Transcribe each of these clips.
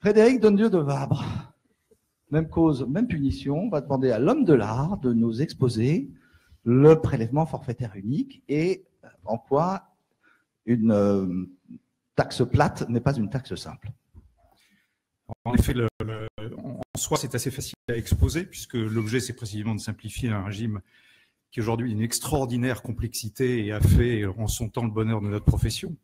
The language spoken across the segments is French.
Frédéric Dondieu de Vabre, même cause, même punition, va demander à l'homme de l'art de nous exposer le prélèvement forfaitaire unique et en quoi une taxe plate n'est pas une taxe simple. En effet, en soi, c'est assez facile à exposer puisque l'objet, c'est précisément de simplifier un régime qui aujourd'hui a une extraordinaire complexité et a fait en son temps le bonheur de notre profession.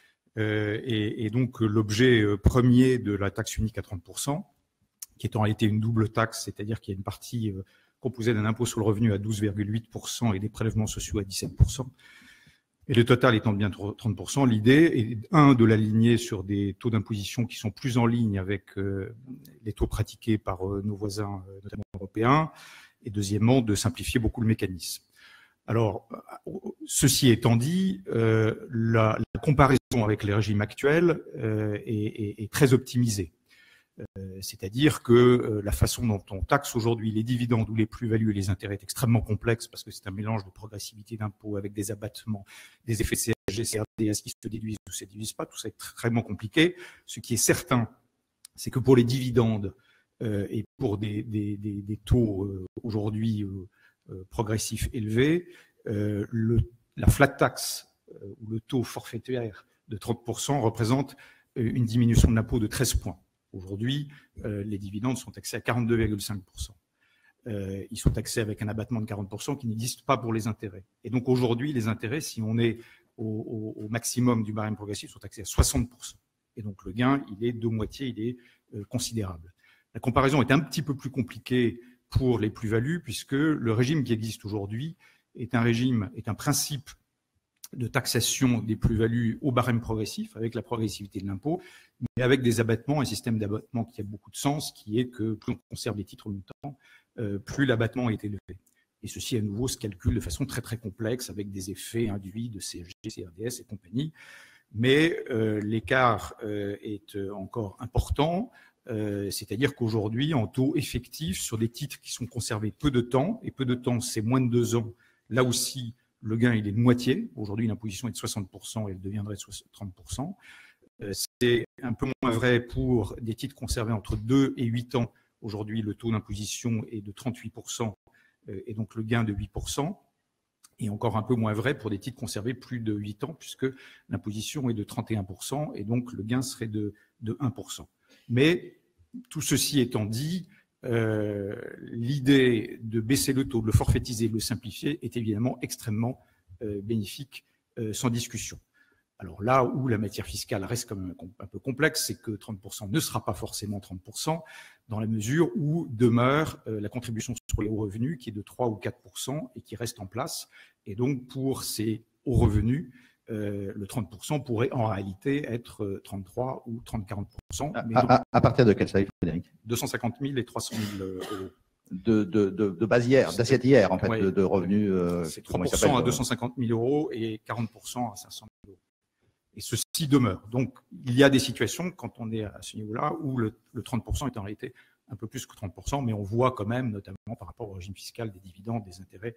Et donc, l'objet premier de la taxe unique à 30%, qui est en réalité une double taxe, c'est-à-dire qu'il y a une partie composée d'un impôt sur le revenu à 12,8% et des prélèvements sociaux à 17%. Et le total étant de bien 30%, l'idée est, de l'aligner sur des taux d'imposition qui sont plus en ligne avec les taux pratiqués par nos voisins, notamment européens, et deuxièmement, de simplifier beaucoup le mécanisme. Alors, ceci étant dit, la comparaison avec les régimes actuels est très optimisée. C'est-à-dire que la façon dont on taxe aujourd'hui les dividendes ou les plus-values et les intérêts est extrêmement complexe parce que c'est un mélange de progressivité d'impôts avec des abattements, des effets de CSG, CRDS qui se déduisent ou se déduisent pas, tout ça est extrêmement compliqué. Ce qui est certain, c'est que pour les dividendes et pour des taux aujourd'hui progressifs élevés, la flat tax ou le taux forfaitaire de 30% représente une diminution de l'impôt de 13 points. Aujourd'hui, les dividendes sont taxés à 42,5%. Ils sont taxés avec un abattement de 40% qui n'existe pas pour les intérêts. Et donc aujourd'hui, les intérêts, si on est au maximum du barème progressif, sont taxés à 60%. Et donc le gain, il est de moitié, il est considérable. La comparaison est un petit peu plus compliquée pour les plus-values, puisque le régime qui existe aujourd'hui est un principe de taxation des plus-values au barème progressif, avec la progressivité de l'impôt, mais avec des abattements, un système d'abattement qui a beaucoup de sens, qui est que plus on conserve les titres longtemps, plus l'abattement est élevé. Et ceci, à nouveau, se calcule de façon très, très complexe, avec des effets induits de CSG, CRDS et compagnie. Mais l'écart est encore important, c'est-à-dire qu'aujourd'hui, en taux effectif, sur des titres qui sont conservés peu de temps, et peu de temps, c'est moins de 2 ans, là aussi, le gain, il est de moitié. Aujourd'hui, l'imposition est de 60% et elle deviendrait de 30%. C'est un peu moins vrai pour des titres conservés entre 2 et 8 ans. Aujourd'hui, le taux d'imposition est de 38% et donc le gain de 8%. Et encore un peu moins vrai pour des titres conservés plus de 8 ans puisque l'imposition est de 31% et donc le gain serait de 1%. Mais tout ceci étant dit, l'idée de baisser le taux, de le forfaitiser, de le simplifier est évidemment extrêmement bénéfique, sans discussion. Alors là où la matière fiscale reste quand même un peu complexe, c'est que 30% ne sera pas forcément 30%, dans la mesure où demeure la contribution sur les hauts revenus qui est de 3 ou 4% et qui reste en place. Et donc pour ces hauts revenus, le 30% pourrait en réalité être 33 ou 30-40%. À partir de quel seuil, Frédéric? 250 000 et 300 000 euros. De base hier, d'assiette hier, en fait, ouais, de revenus. C'est 3% à 250 000 euros et 40% à 500 000 euros. Et ceci demeure. Donc, il y a des situations, quand on est à ce niveau-là, où le 30% est en réalité un peu plus que 30%, mais on voit quand même, notamment par rapport au régime fiscal des dividendes, des intérêts,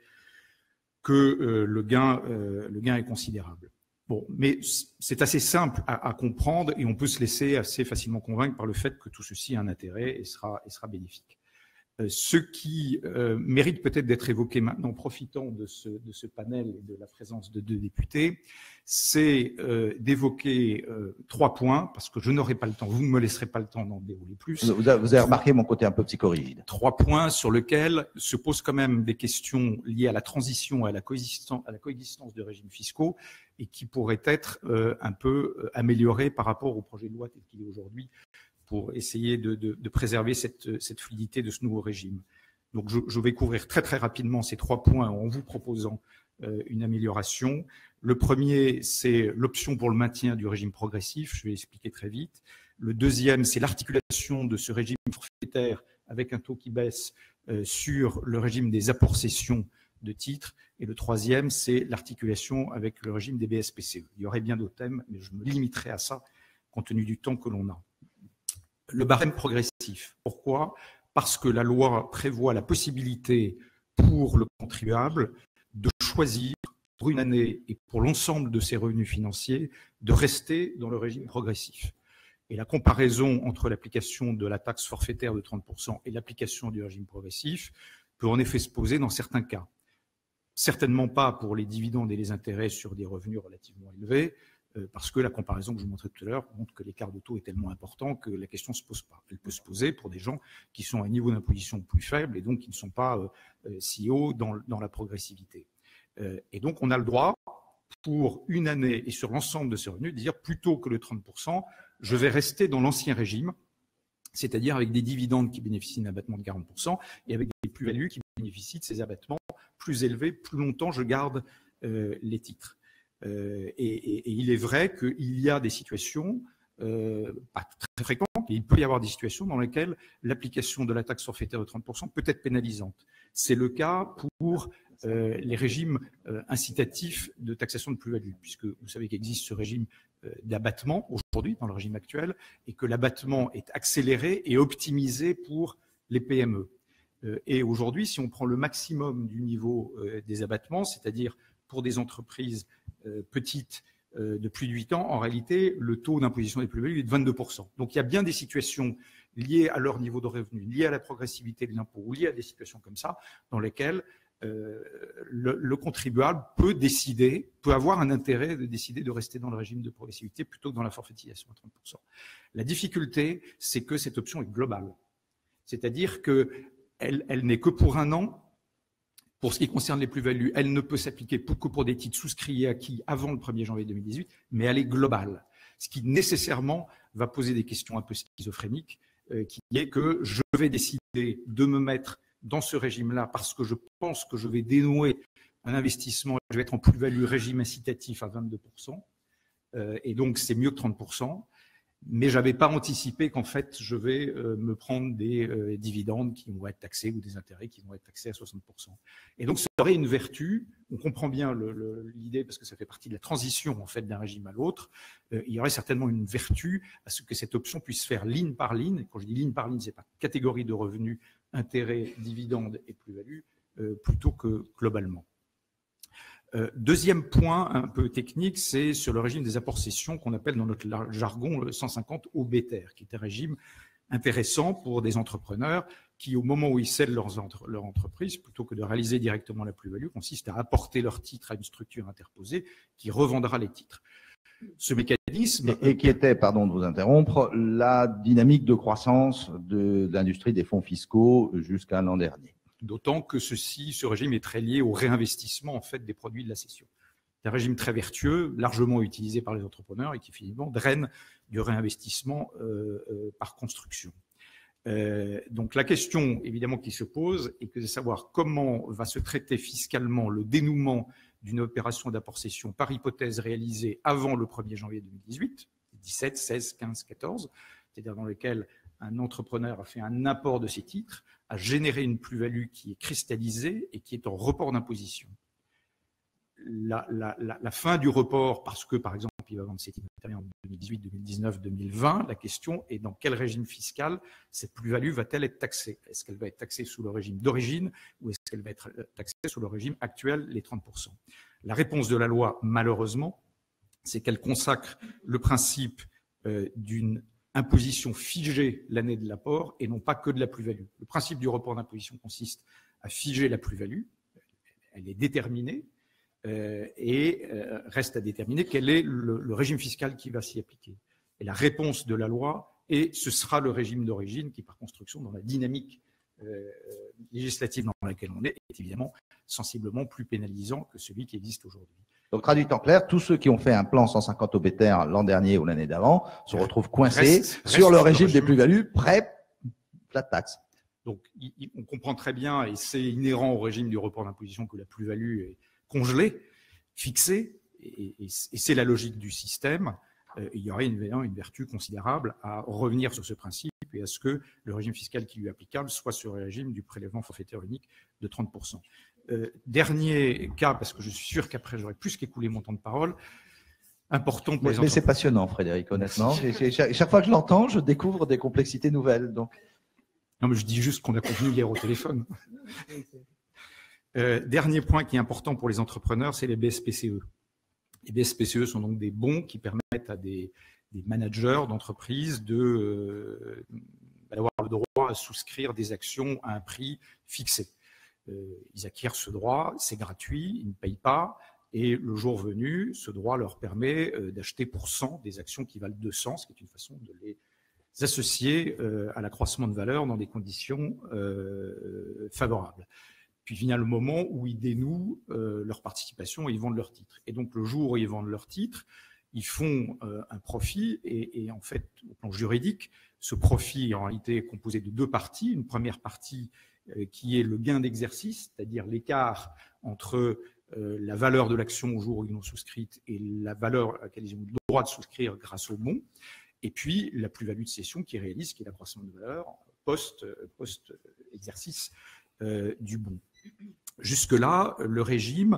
que le gain est considérable. Bon, mais c'est assez simple à comprendre et on peut se laisser assez facilement convaincre par le fait que tout ceci a un intérêt et sera bénéfique. Ce qui mérite peut-être d'être évoqué maintenant, profitant de ce panel et de la présence de 2 députés, c'est d'évoquer 3 points, parce que je n'aurai pas le temps, vous ne me laisserez pas le temps d'en dérouler plus. Vous avez remarqué mon côté un peu psychorigide. 3 points sur lesquels se posent quand même des questions liées à la transition, à la coexistence de régimes fiscaux, et qui pourraient être un peu améliorés par rapport au projet de loi tel qu'il est aujourd'hui, pour essayer de préserver cette fluidité de ce nouveau régime. Donc je vais couvrir très très rapidement ces 3 points en vous proposant une amélioration. Le premier, c'est l'option pour le maintien du régime progressif, je vais l'expliquer très vite. Le deuxième, c'est l'articulation de ce régime forfaitaire avec un taux qui baisse sur le régime des apports-cessions de titres. Et le troisième, c'est l'articulation avec le régime des BSPCE. Il y aurait bien d'autres thèmes, mais je me limiterai à ça compte tenu du temps que l'on a. Le barème progressif. Pourquoi? Parce que la loi prévoit la possibilité pour le contribuable de choisir pour une année et pour l'ensemble de ses revenus financiers de rester dans le régime progressif. Et la comparaison entre l'application de la taxe forfaitaire de 30% et l'application du régime progressif peut en effet se poser dans certains cas. Certainement pas pour les dividendes et les intérêts sur des revenus relativement élevés, parce que la comparaison que je vous montrais tout à l'heure montre que l'écart de taux est tellement important que la question ne se pose pas. Elle peut se poser pour des gens qui sont à un niveau d'imposition plus faible et donc qui ne sont pas si hauts dans la progressivité. Et donc on a le droit, pour une année et sur l'ensemble de ces revenus, de dire plutôt que le 30%, je vais rester dans l'ancien régime, c'est-à-dire avec des dividendes qui bénéficient d'un abattement de 40% et avec des plus-values qui bénéficient de ces abattements plus élevés. Plus longtemps, je garde les titres. Et il est vrai qu'il y a des situations, pas très fréquentes, mais il peut y avoir des situations dans lesquelles l'application de la taxe forfaitaire de 30% peut être pénalisante. C'est le cas pour les régimes incitatifs de taxation de plus-value, puisque vous savez qu'existe ce régime d'abattement aujourd'hui dans le régime actuel et que l'abattement est accéléré et optimisé pour les PME. Et aujourd'hui, si on prend le maximum du niveau des abattements, c'est-à-dire pour des entreprises petites de plus de 8 ans, en réalité, le taux d'imposition des plus-values est de 22%. Donc il y a bien des situations liées à leur niveau de revenu, liées à la progressivité de l'impôt ou liées à des situations comme ça, dans lesquelles le contribuable peut avoir un intérêt de décider de rester dans le régime de progressivité plutôt que dans la forfaitisation à 30%. La difficulté, c'est que cette option est globale. C'est-à-dire qu'elle n'est que pour un an. Pour ce qui concerne les plus-values, elle ne peut s'appliquer que pour des titres souscrits et acquis avant le 1er janvier 2018, mais elle est globale. Ce qui nécessairement va poser des questions un peu schizophréniques, qui est que je vais décider de me mettre dans ce régime-là parce que je pense que je vais dénouer un investissement, je vais être en plus-value régime incitatif à 22%, et donc c'est mieux que 30%. Mais je n'avais pas anticipé qu'en fait, je vais me prendre des dividendes qui vont être taxés ou des intérêts qui vont être taxés à 60%. Et donc, ça aurait une vertu. On comprend bien l'idée parce que ça fait partie de la transition en fait d'un régime à l'autre. Il y aurait certainement une vertu à ce que cette option puisse faire ligne par ligne. Et quand je dis ligne par ligne, c'est pas catégorie de revenus, intérêts, dividendes et plus-value, plutôt que globalement. Deuxième point un peu technique, c'est sur le régime des apports-cessions qu'on appelle dans notre jargon le 150 OBTR, qui est un régime intéressant pour des entrepreneurs qui, au moment où ils cèdent leur entreprise, plutôt que de réaliser directement la plus-value, consiste à apporter leurs titres à une structure interposée qui revendra les titres. Ce mécanisme… Et qui était, pardon de vous interrompre, la dynamique de croissance de l'industrie des fonds fiscaux jusqu'à l'an dernier. D'autant que ce régime est très lié au réinvestissement en fait, des produits de la cession. C'est un régime très vertueux, largement utilisé par les entrepreneurs et qui finalement draine du réinvestissement par construction. Donc la question évidemment qui se pose est de savoir comment va se traiter fiscalement le dénouement d'une opération d'apport-cession par hypothèse réalisée avant le 1er janvier 2018, 17, 16, 15, 14, c'est-à-dire dans lequel un entrepreneur a fait un apport de ses titres, a généré une plus-value qui est cristallisée et qui est en report d'imposition. La fin du report, parce que, par exemple, il va vendre ses titres en 2018, 2019, 2020, la question est dans quel régime fiscal cette plus-value va-t-elle être taxée? Est-ce qu'elle va être taxée sous le régime d'origine ou est-ce qu'elle va être taxée sous le régime actuel, les 30%? La réponse de la loi, malheureusement, c'est qu'elle consacre le principe d'une imposition figée l'année de l'apport et non pas que de la plus-value. Le principe du report d'imposition consiste à figer la plus-value, elle est déterminée et reste à déterminer quel est le régime fiscal qui va s'y appliquer. Et la réponse de la loi est ce sera le régime d'origine qui, par construction, dans la dynamique législative dans laquelle on est évidemment sensiblement plus pénalisant que celui qui existe aujourd'hui. Donc, traduit en clair, tous ceux qui ont fait un plan 150 OBTR l'an dernier ou l'année d'avant se retrouvent coincés sur le régime des plus-values pré-flat tax. Donc, on comprend très bien, et c'est inhérent au régime du report d'imposition, que la plus-value est congelée, fixée, et c'est la logique du système. Il y aurait une vertu considérable à revenir sur ce principe et à ce que le régime fiscal qui lui est applicable soit sur le régime du prélèvement forfaitaire unique de 30%. Dernier cas, parce que je suis sûr qu'après j'aurai plus qu'écoulé mon temps de parole, important pour les Mais c'est passionnant, Frédéric, honnêtement. Chaque fois que je l'entends, je découvre des complexités nouvelles. Donc. Non, mais je dis juste qu'on a convenu hier au téléphone. Dernier point qui est important pour les entrepreneurs, c'est les BSPCE. Les BSPCE sont donc des bons qui permettent permettent à des managers d'entreprise d'avoir le droit à souscrire des actions à un prix fixé. Ils acquièrent ce droit, c'est gratuit, ils ne payent pas, et le jour venu, ce droit leur permet d'acheter pour 100 des actions qui valent 200, ce qui est une façon de les associer à l'accroissement de valeur dans des conditions favorables. Puis vient le moment où ils dénouent leur participation et ils vendent leurs titres. Et donc le jour où ils vendent leurs titres, ils font un profit et en fait, au plan juridique, ce profit en réalité est composé de deux parties. Une première partie qui est le gain d'exercice, c'est-à-dire l'écart entre la valeur de l'action au jour où ils l'ont souscrite et la valeur à laquelle ils ont le droit de souscrire grâce au bon. Et puis la plus-value de cession qui réalise, qui est l'accroissement de valeur post-exercice du bon. Jusque-là, le régime,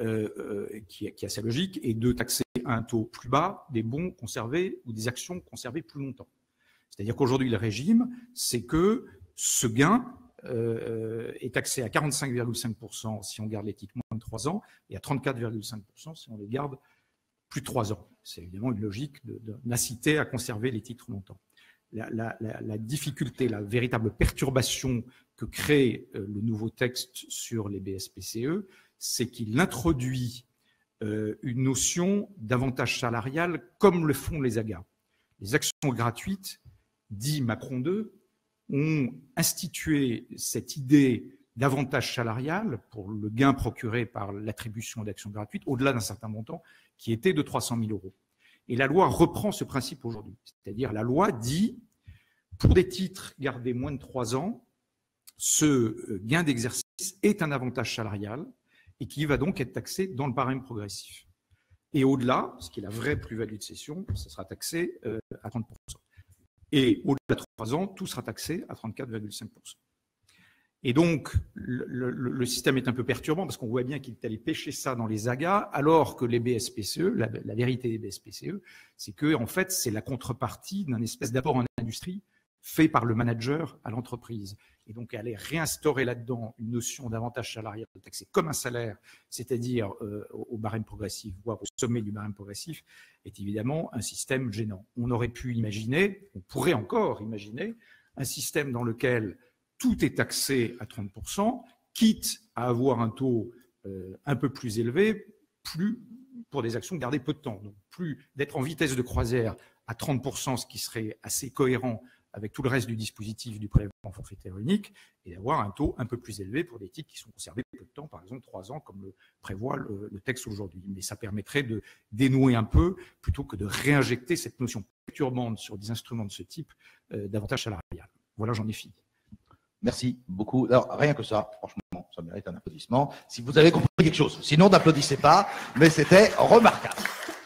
qui a sa logique, est de taxer à un taux plus bas des bons conservés ou des actions conservées plus longtemps. C'est-à-dire qu'aujourd'hui, le régime, c'est que ce gain est taxé à 45,5% si on garde les titres moins de 3 ans et à 34,5% si on les garde plus de 3 ans. C'est évidemment une logique d'inciter à conserver les titres longtemps. La difficulté, la véritable perturbation que crée le nouveau texte sur les BSPCE, c'est qu'il introduit une notion d'avantage salarial comme le font les AGA. Les actions gratuites, dit Macron 2, ont institué cette idée d'avantage salarial pour le gain procuré par l'attribution d'actions gratuites au-delà d'un certain montant qui était de 300 000 €. Et la loi reprend ce principe aujourd'hui. C'est-à-dire la loi dit, pour des titres gardés moins de 3 ans, ce gain d'exercice est un avantage salarial et qui va donc être taxé dans le barème progressif. Et au-delà, ce qui est la vraie plus-value de cession, ça sera taxé à 30%. Et au-delà de 3 ans, tout sera taxé à 34,5%. Et donc, le système est un peu perturbant parce qu'on voit bien qu'il est allé pêcher ça dans les AGA, alors que les BSPCE, la vérité des BSPCE, c'est que, en fait, c'est la contrepartie d'un espèce d'apport en industrie fait par le manager à l'entreprise. Et donc, aller réinstaurer là-dedans une notion d'avantage salarial taxé comme un salaire, c'est-à-dire au barème progressif, voire au sommet du barème progressif, est évidemment un système gênant. On aurait pu imaginer, on pourrait encore imaginer, un système dans lequel tout est taxé à 30%, quitte à avoir un taux un peu plus élevé, plus pour des actions gardées peu de temps. Donc, plus d'être en vitesse de croisière à 30%, ce qui serait assez cohérent avec tout le reste du dispositif du prélèvement forfaitaire unique, et d'avoir un taux un peu plus élevé pour des titres qui sont conservés peu de temps, par exemple 3 ans, comme le prévoit le texte aujourd'hui. Mais ça permettrait de dénouer un peu, plutôt que de réinjecter cette notion perturbante sur des instruments de ce type d'avantage salarial. Voilà, j'en ai fini. Merci beaucoup. Alors, rien que ça, franchement, ça mérite un applaudissement. Si vous avez compris quelque chose. Sinon, n'applaudissez pas, mais c'était remarquable.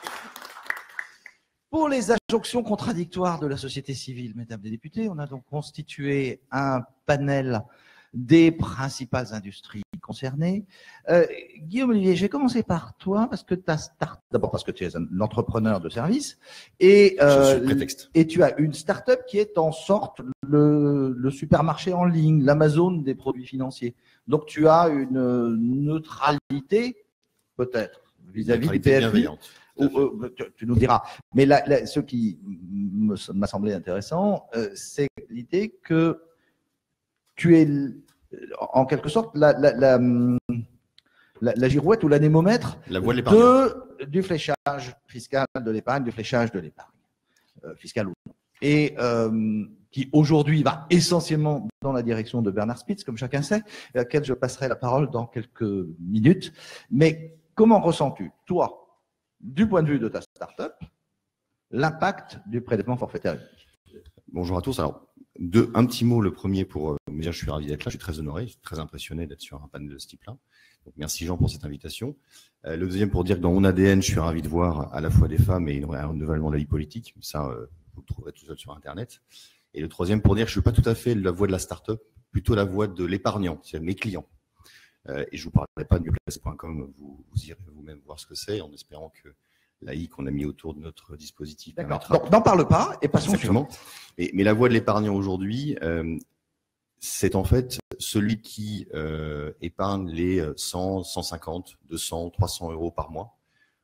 Pour les injonctions contradictoires de la société civile, mesdames les députés, on a donc constitué un panel des principales industries concernées. Guillaume Olivier, je vais commencer par toi, parce que d'abord parce que tu es un entrepreneur de service, et tu as une start-up qui est en sorte le supermarché en ligne, l'Amazon des produits financiers. Donc tu as une neutralité, peut-être, vis-à-vis du PFI. Tu nous diras. Mais ce qui m'a semblé intéressant, c'est l'idée que tu es en quelque sorte la girouette ou l'anémomètre du fléchage fiscal de l'épargne, du fléchage de l'épargne, fiscal ou non. Et qui aujourd'hui va essentiellement dans la direction de Bernard Spitz, comme chacun sait, à laquelle je passerai la parole dans quelques minutes. Mais comment ressens-tu, toi, du point de vue de ta start-up, l'impact du prélèvement forfaitaire unique? Bonjour à tous. Alors, un petit mot, le premier pour me dire je suis ravi d'être là, je suis très honoré, je suis très impressionné d'être sur un panel de ce type-là. Donc merci Jean pour cette invitation. Le deuxième pour dire que dans mon ADN, je suis ravi de voir à la fois des femmes et un renouvellement de la vie politique. Ça, vous le trouverez tout seul sur Internet. Et le troisième pour dire que je suis pas tout à fait la voix de la start-up, plutôt la voix de l'épargnant, c'est-à-dire mes clients. Et je vous parlerai pas de mieuxplacer.com, vous irez vous-même voir ce que c'est, en espérant que l'AI qu'on a mis autour de notre dispositif. D'accord. Donc n'en parle pas et passons sur. Mais la voix de l'épargnant aujourd'hui, c'est en fait celui qui épargne les 100, 150, 200, 300 € par mois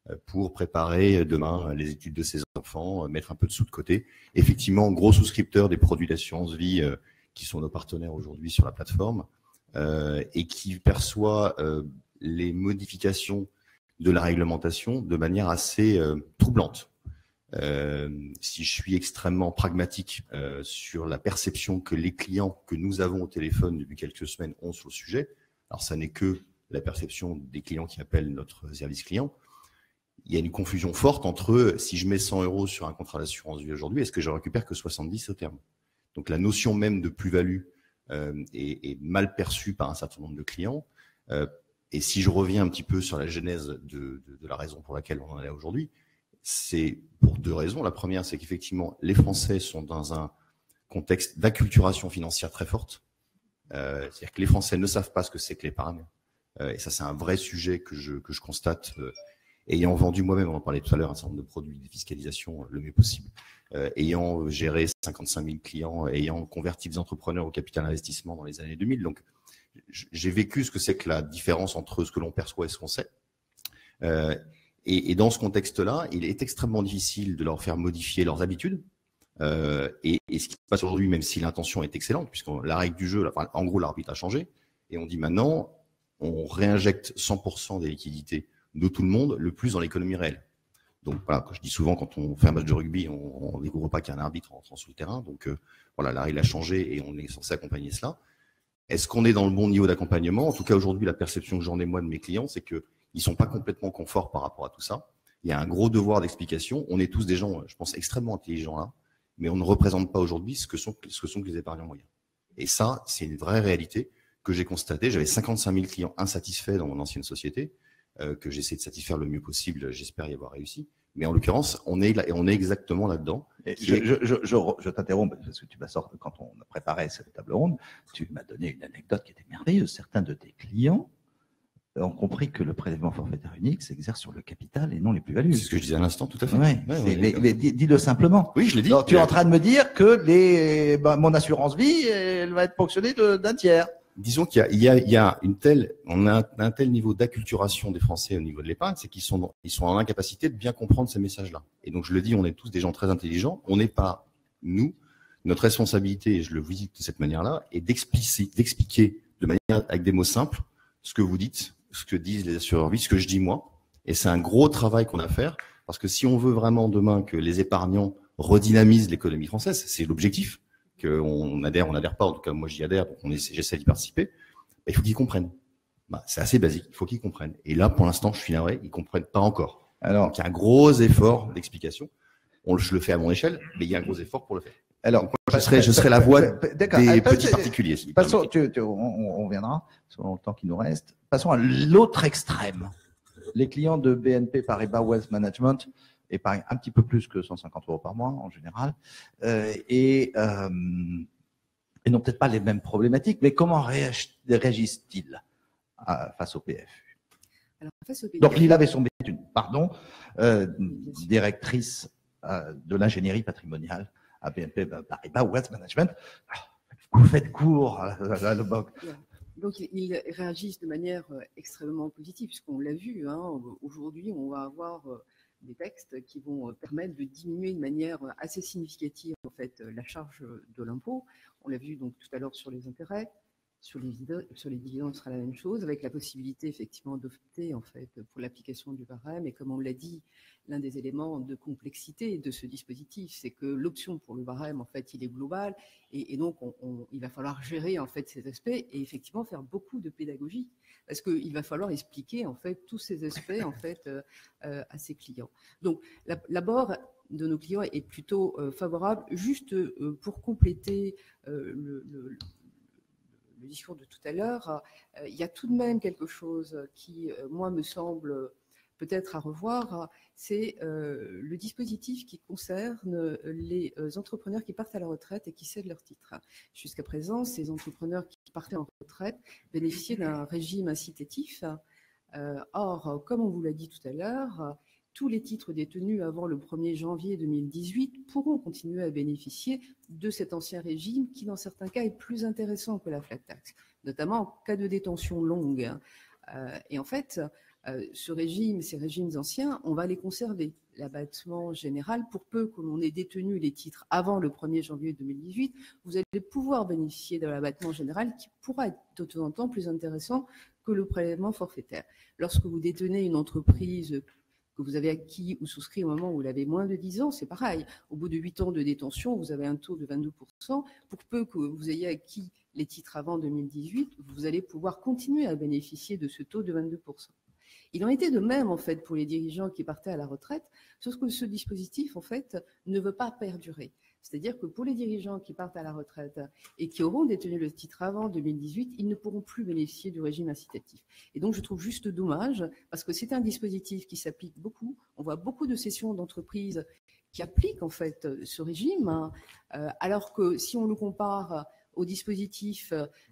pour préparer demain les études de ses enfants, mettre un peu de sous de côté. Effectivement, gros souscripteurs des produits d'assurance vie qui sont nos partenaires aujourd'hui sur la plateforme et qui perçoit les modifications de la réglementation de manière assez troublante. Si je suis extrêmement pragmatique sur la perception que les clients que nous avons au téléphone depuis quelques semaines ont sur le sujet, alors ça n'est que la perception des clients qui appellent notre service client, il y a une confusion forte entre si je mets 100 € sur un contrat d'assurance vie aujourd'hui, est-ce que je récupère que 70 au terme? Donc la notion même de plus-value est mal perçue par un certain nombre de clients. Et si je reviens un petit peu sur la genèse de la raison pour laquelle on en est là aujourd'hui, c'est pour deux raisons. La première, c'est qu'effectivement, les Français sont dans un contexte d'acculturation financière très forte. C'est-à-dire que les Français ne savent pas ce que c'est que l'épargne. Et ça, c'est un vrai sujet que je constate, ayant vendu moi-même, on en parlait tout à l'heure, un certain nombre de produits de fiscalisation le mieux possible, ayant géré 55 000 clients, ayant converti des entrepreneurs au capital investissement dans les années 2000. Donc, j'ai vécu ce que c'est que la différence entre ce que l'on perçoit et ce qu'on sait. Et dans ce contexte-là, il est extrêmement difficile de leur faire modifier leurs habitudes. Et ce qui se passe aujourd'hui, même si l'intention est excellente, puisque la règle du jeu, en gros, l'arbitre a changé, et on dit maintenant, on réinjecte 100% des liquidités de tout le monde, le plus dans l'économie réelle. Donc voilà, je dis souvent, quand on fait un match de rugby, on ne découvre pas qu'il y a un arbitre entrant sur le terrain. Donc voilà, la règle a changé et on est censé accompagner cela. Est-ce qu'on est dans le bon niveau d'accompagnement? En tout cas, aujourd'hui, la perception que j'en ai moi de mes clients, c'est qu'ils ne sont pas complètement confort par rapport à tout ça. Il y a un gros devoir d'explication. On est tous des gens, je pense, extrêmement intelligents là, mais on ne représente pas aujourd'hui ce que sont les épargnants moyens. Et ça, c'est une vraie réalité que j'ai constatée. J'avais 55 000 clients insatisfaits dans mon ancienne société, que j'essaie de satisfaire le mieux possible. J'espère y avoir réussi. Mais en l'occurrence, on est là, et on est exactement là-dedans. Je t'interromps parce que tu m'as sorti, quand on a préparé cette table ronde, tu m'as donné une anecdote qui était merveilleuse. Certains de tes clients ont compris que le prélèvement forfaitaire unique s'exerce sur le capital et non les plus-values. C'est ce que je disais à l'instant, tout à fait. Ouais, dis-le simplement. Oui, je l'ai dit. Alors, tu es en train de me dire que mon assurance vie, elle va être ponctionnée d'un tiers. Disons qu'il y a on a un tel niveau d'acculturation des Français au niveau de l'épargne, c'est qu'ils sont en incapacité de bien comprendre ces messages-là. Et donc, je le dis, on est tous des gens très intelligents. On n'est pas, notre responsabilité, et je le vous dis de cette manière-là, est d'expliquer de manière, avec des mots simples, ce que vous dites, ce que disent les assureurs vie, ce que je dis moi. Et c'est un gros travail qu'on a à faire, parce que si on veut vraiment demain que les épargnants redynamisent l'économie française, c'est l'objectif, qu'on adhère, on n'adhère pas, en tout cas moi j'y adhère, donc j'essaie d'y participer, il faut qu'ils comprennent. C'est assez basique, il faut qu'ils comprennent. Et là, pour l'instant, je suis navré, ils comprennent pas encore. Alors, donc, il y a un gros effort d'explication. Je le fais à mon échelle, mais il y a un gros effort pour le faire. Alors, donc, moi, je serai la voix des petits particuliers. Passons, on reviendra sur le temps qui nous reste. Passons à l'autre extrême. Les clients de BNP Paribas Wealth Management épargnent un petit peu plus que 150 € par mois en général et n'ont peut-être pas les mêmes problématiques. Mais comment réagissent-ils face au PFU? Alors, face au PFU. Donc, Lila Besson est directrice de l'ingénierie patrimoniale à BNP Paribas Wealth Management. Vous faites court à le BOC. Donc, ils réagissent de manière extrêmement positive, puisqu'on l'a vu. Aujourd'hui, on va avoir des textes qui vont permettre de diminuer de manière assez significative en fait la charge de l'impôt. On l'a vu donc tout à l'heure sur les intérêts. Sur les dividendes, ce sera la même chose, avec la possibilité effectivement d'opter en fait pour l'application du barème. Et comme on l'a dit, l'un des éléments de complexité de ce dispositif, c'est que l'option pour le barème, en fait, il est global, et donc il va falloir gérer en fait ces aspects et effectivement faire beaucoup de pédagogie, parce qu'il va falloir expliquer en fait tous ces aspects en fait à ses clients. Donc l'abord de nos clients est plutôt favorable. Juste pour compléter le discours de tout à l'heure, il y a tout de même quelque chose qui, moi, me semble peut-être à revoir, c'est le dispositif qui concerne les entrepreneurs qui partent à la retraite et qui cèdent leurs titres. Jusqu'à présent, ces entrepreneurs qui partaient en retraite bénéficiaient d'un régime incitatif. Or, comme on vous l'a dit tout à l'heure, tous les titres détenus avant le 1er janvier 2018 pourront continuer à bénéficier de cet ancien régime qui, dans certains cas, est plus intéressant que la flat tax, notamment en cas de détention longue. Et en fait, ce régime, ces régimes anciens, on va les conserver. L'abattement général, pour peu que l'on ait détenu les titres avant le 1er janvier 2018, vous allez pouvoir bénéficier de l'abattement général qui pourra être de temps en temps plus intéressant que le prélèvement forfaitaire. Lorsque vous détenez une entreprise que vous avez acquis ou souscrit au moment où vous l'avez moins de 10 ans, c'est pareil. Au bout de 8 ans de détention, vous avez un taux de 22%. Pour peu que vous ayez acquis les titres avant 2018, vous allez pouvoir continuer à bénéficier de ce taux de 22%. Il en était de même, en fait, pour les dirigeants qui partaient à la retraite, sauf que ce dispositif, en fait, ne veut pas perdurer. C'est-à-dire que pour les dirigeants qui partent à la retraite et qui auront détenu le titre avant 2018, ils ne pourront plus bénéficier du régime incitatif. Et donc, je trouve juste dommage, parce que c'est un dispositif qui s'applique beaucoup. On voit beaucoup de cessions d'entreprises qui appliquent, en fait, ce régime, hein, alors que si on le compare au dispositif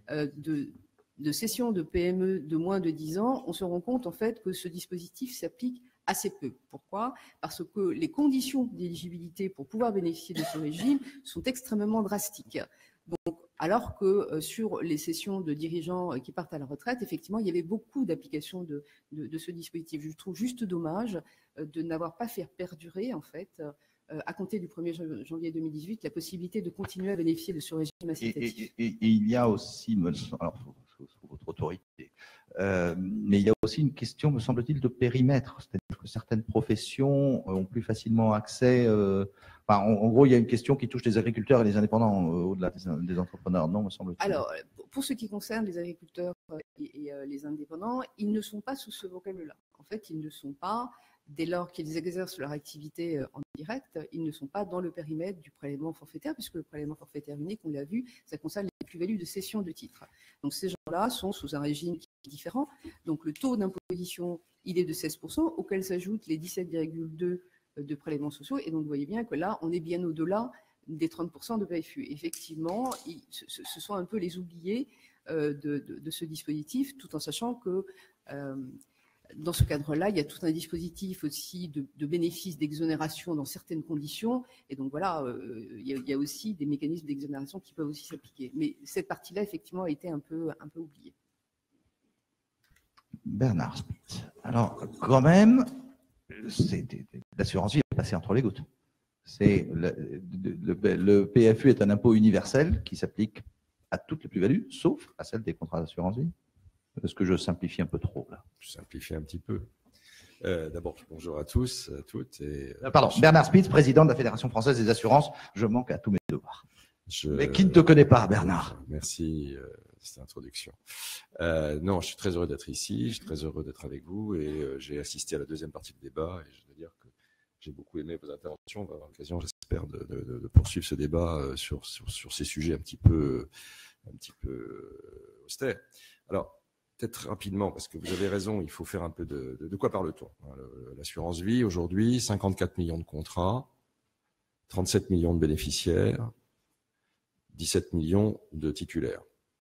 de cession de PME de moins de 10 ans, on se rend compte, en fait, que ce dispositif s'applique assez peu. Pourquoi ? Parce que les conditions d'éligibilité pour pouvoir bénéficier de ce régime sont extrêmement drastiques. Donc, alors que sur les cessions de dirigeants qui partent à la retraite, effectivement, il y avait beaucoup d'applications de ce dispositif. Je trouve juste dommage de n'avoir pas fait perdurer, en fait, à compter du 1er janvier 2018, la possibilité de continuer à bénéficier de ce régime incitatif. Et il y a aussi, alors, sous votre autorité, mais il y a aussi une question, me semble-t-il, de périmètre. C'est-à-dire que certaines professions ont plus facilement accès. En gros, il y a une question qui touche les agriculteurs et les indépendants au-delà des entrepreneurs, non, me semble-t-il. Alors, pour ce qui concerne les agriculteurs et les indépendants, ils ne sont pas sous ce vocable-là. En fait, ils ne sont pas, dès lors qu'ils exercent leur activité en direct, ils ne sont pas dans le périmètre du prélèvement forfaitaire, puisque le prélèvement forfaitaire unique, on l'a vu, ça concerne les plus-values de cession de titres. Donc ces gens-là sont sous un régime qui est différent. Donc le taux d'imposition, il est de 16%, auquel s'ajoutent les 17,2% de prélèvements sociaux. Et donc vous voyez bien que là, on est bien au-delà des 30% de PFU. Effectivement, ce sont un peu les oubliés de ce dispositif, tout en sachant que dans ce cadre-là, il y a tout un dispositif aussi de bénéfices d'exonération dans certaines conditions. Et donc voilà, il y a aussi des mécanismes d'exonération qui peuvent aussi s'appliquer. Mais cette partie-là, effectivement, a été un peu oubliée. Bernard Spitz. Alors, quand même, l'assurance vie est passée entre les gouttes. Le PFU est un impôt universel qui s'applique à toutes les plus-values, sauf à celles des contrats d'assurance vie. Est-ce que je simplifie un peu trop là? Je simplifie un petit peu. D'abord, bonjour à tous, à toutes. Pardon, Bernard Spitz, président de la Fédération française des assurances. Je manque à tous mes devoirs. Mais qui ne te connaît pas, Bernard? Merci de cette introduction. Non, je suis très heureux d'être ici, je suis très heureux d'être avec vous et j'ai assisté à la deuxième partie du débat et je dois dire que j'ai beaucoup aimé vos interventions. On va avoir l'occasion, j'espère, de poursuivre ce débat sur ces sujets un petit peu austères. Alors, peut-être rapidement, parce que vous avez raison, il faut faire un peu de quoi parle-t-on. L'assurance vie, aujourd'hui, 54 millions de contrats, 37 millions de bénéficiaires, 17 millions de titulaires.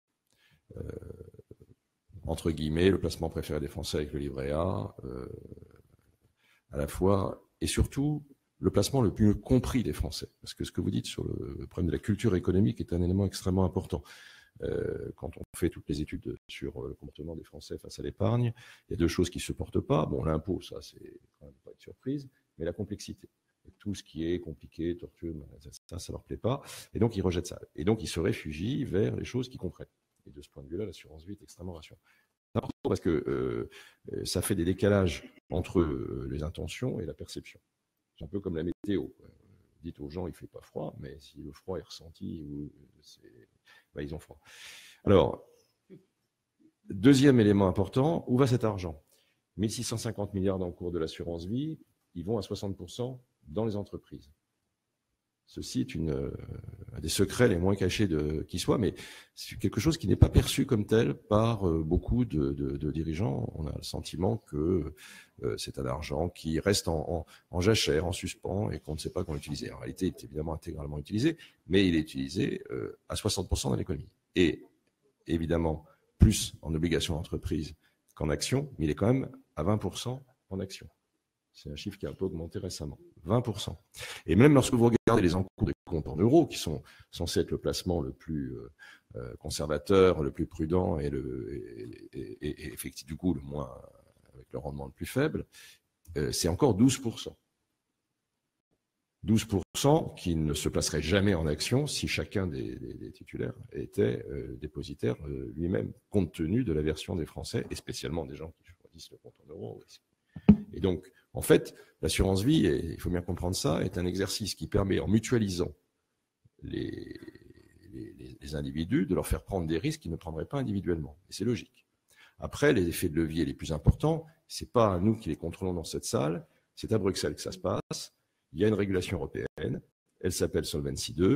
Entre guillemets, le placement préféré des Français avec le livret A, à la fois, et surtout, le placement le plus compris des Français. Parce que ce que vous dites sur le problème de la culture économique est un élément extrêmement important. Quand on fait toutes les études sur le comportement des Français face à l'épargne, il y a deux choses qui ne se portent pas. Bon, l'impôt, ça, c'est quand même pas une surprise, mais la complexité. Tout ce qui est compliqué, tortueux, ça leur plaît pas. Et donc, ils rejettent ça. Et donc, ils se réfugient vers les choses qu'ils comprennent. Et de ce point de vue-là, l'assurance vie est extrêmement rassurante. C'est important parce que ça fait des décalages entre les intentions et la perception. C'est un peu comme la météo. Dites aux gens, il ne fait pas froid, mais si le froid est ressenti, ils ont froid. Alors, deuxième élément important, où va cet argent? 1 650 milliards dans le cours de l'assurance vie, ils vont à 60% dans les entreprises. Ceci est un des secrets les moins cachés qui soit, mais c'est quelque chose qui n'est pas perçu comme tel par beaucoup de dirigeants. On a le sentiment que c'est un argent qui reste en jachère, en suspens, et qu'on ne sait pas comment l'utiliser. En réalité, il est évidemment intégralement utilisé, mais il est utilisé à 60% dans l'économie. Et évidemment, plus en obligations d'entreprise qu'en actions, mais il est quand même à 20% en actions. C'est un chiffre qui a un peu augmenté récemment, 20%. Et même lorsque vous regardez les encours des comptes en euros, qui sont censés être le placement le plus conservateur, le plus prudent et effectivement du coup le moins avec le rendement le plus faible, c'est encore 12%. 12% qui ne se placerait jamais en action si chacun des titulaires était dépositaire lui-même, compte tenu de l'aversion des Français, et spécialement des gens qui choisissent le compte en euros. Et donc, en fait, l'assurance vie, et il faut bien comprendre ça, est un exercice qui permet, en mutualisant les individus, de leur faire prendre des risques qu'ils ne prendraient pas individuellement. Et c'est logique. Après, les effets de levier les plus importants, c'est pas nous qui les contrôlons dans cette salle, c'est à Bruxelles que ça se passe. Il y a une régulation européenne, elle s'appelle Solvency II,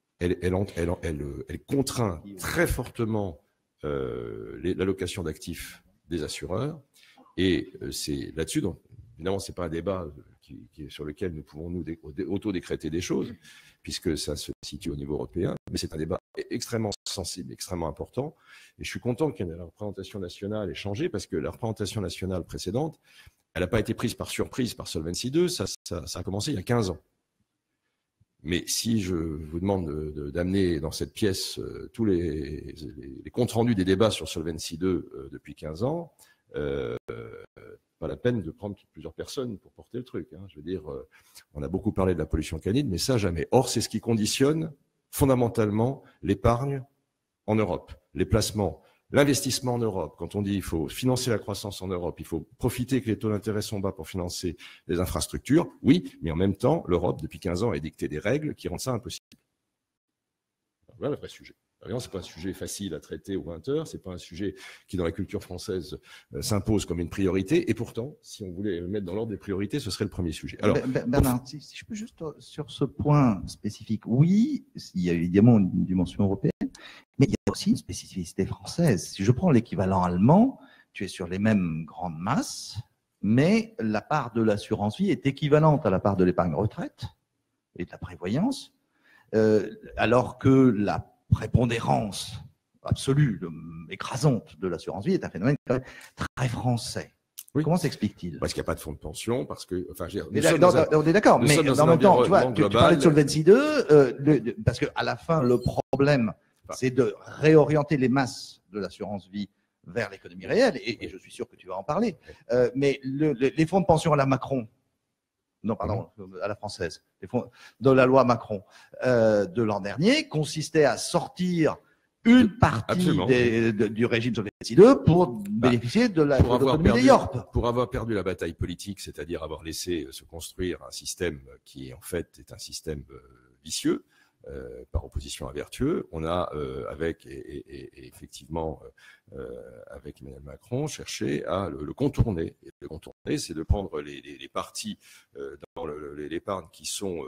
elle contraint très fortement l'allocation d'actifs des assureurs, et c'est là-dessus, donc évidemment, ce n'est pas un débat sur lequel nous pouvons nous auto-décréter des choses, puisque ça se situe au niveau européen, mais c'est un débat extrêmement sensible, extrêmement important, et je suis content que la représentation nationale ait changé, parce que la représentation nationale précédente, elle n'a pas été prise par surprise par Solvency II, ça a commencé il y a 15 ans. Mais si je vous demande d'amener dans cette pièce tous les comptes rendus des débats sur Solvency II depuis 15 ans, pas la peine de prendre plusieurs personnes pour porter le truc. Je veux dire, on a beaucoup parlé de la pollution canine, mais ça jamais. Or, c'est ce qui conditionne fondamentalement l'épargne en Europe, les placements. L'investissement en Europe, quand on dit il faut financer la croissance en Europe, il faut profiter que les taux d'intérêt sont bas pour financer les infrastructures, oui, mais en même temps, l'Europe, depuis 15 ans, a dicté des règles qui rendent ça impossible. Voilà le vrai sujet. Ce n'est pas un sujet facile à traiter aux 20 heures, ce n'est pas un sujet qui, dans la culture française, s'impose comme une priorité, et pourtant, si on voulait le mettre dans l'ordre des priorités, ce serait le premier sujet. Alors, Bernard, si je peux juste sur ce point spécifique, oui, il y a évidemment une dimension européenne, mais il y a aussi une spécificité française. Si je prends l'équivalent allemand, tu es sur les mêmes grandes masses, mais la part de l'assurance vie est équivalente à la part de l'épargne retraite et de la prévoyance, alors que la prépondérance absolue, écrasante de l'assurance vie est un phénomène très français. Oui. Comment s'explique-t-il? Parce qu'il n'y a pas de fonds de pension, parce que, enfin, on est d'accord, mais en même temps, tu vois, tu parlais de Solvency II, parce que à la fin, le problème, c'est de réorienter les masses de l'assurance vie vers l'économie réelle, et je suis sûr que tu vas en parler. Mais les fonds de pension à la Macron, non, pardon, à la française, les fonds de la loi Macron de l'an dernier consistaient à sortir une partie du régime Solvency II pour bénéficier de l'autonomie des YORP. Pour avoir perdu la bataille politique, c'est-à-dire avoir laissé se construire un système qui, en fait, est un système vicieux, par opposition à vertueux, on a, effectivement, avec Emmanuel Macron, cherché à le contourner. Et le contourner, c'est de prendre les parties dans l'épargne qui sont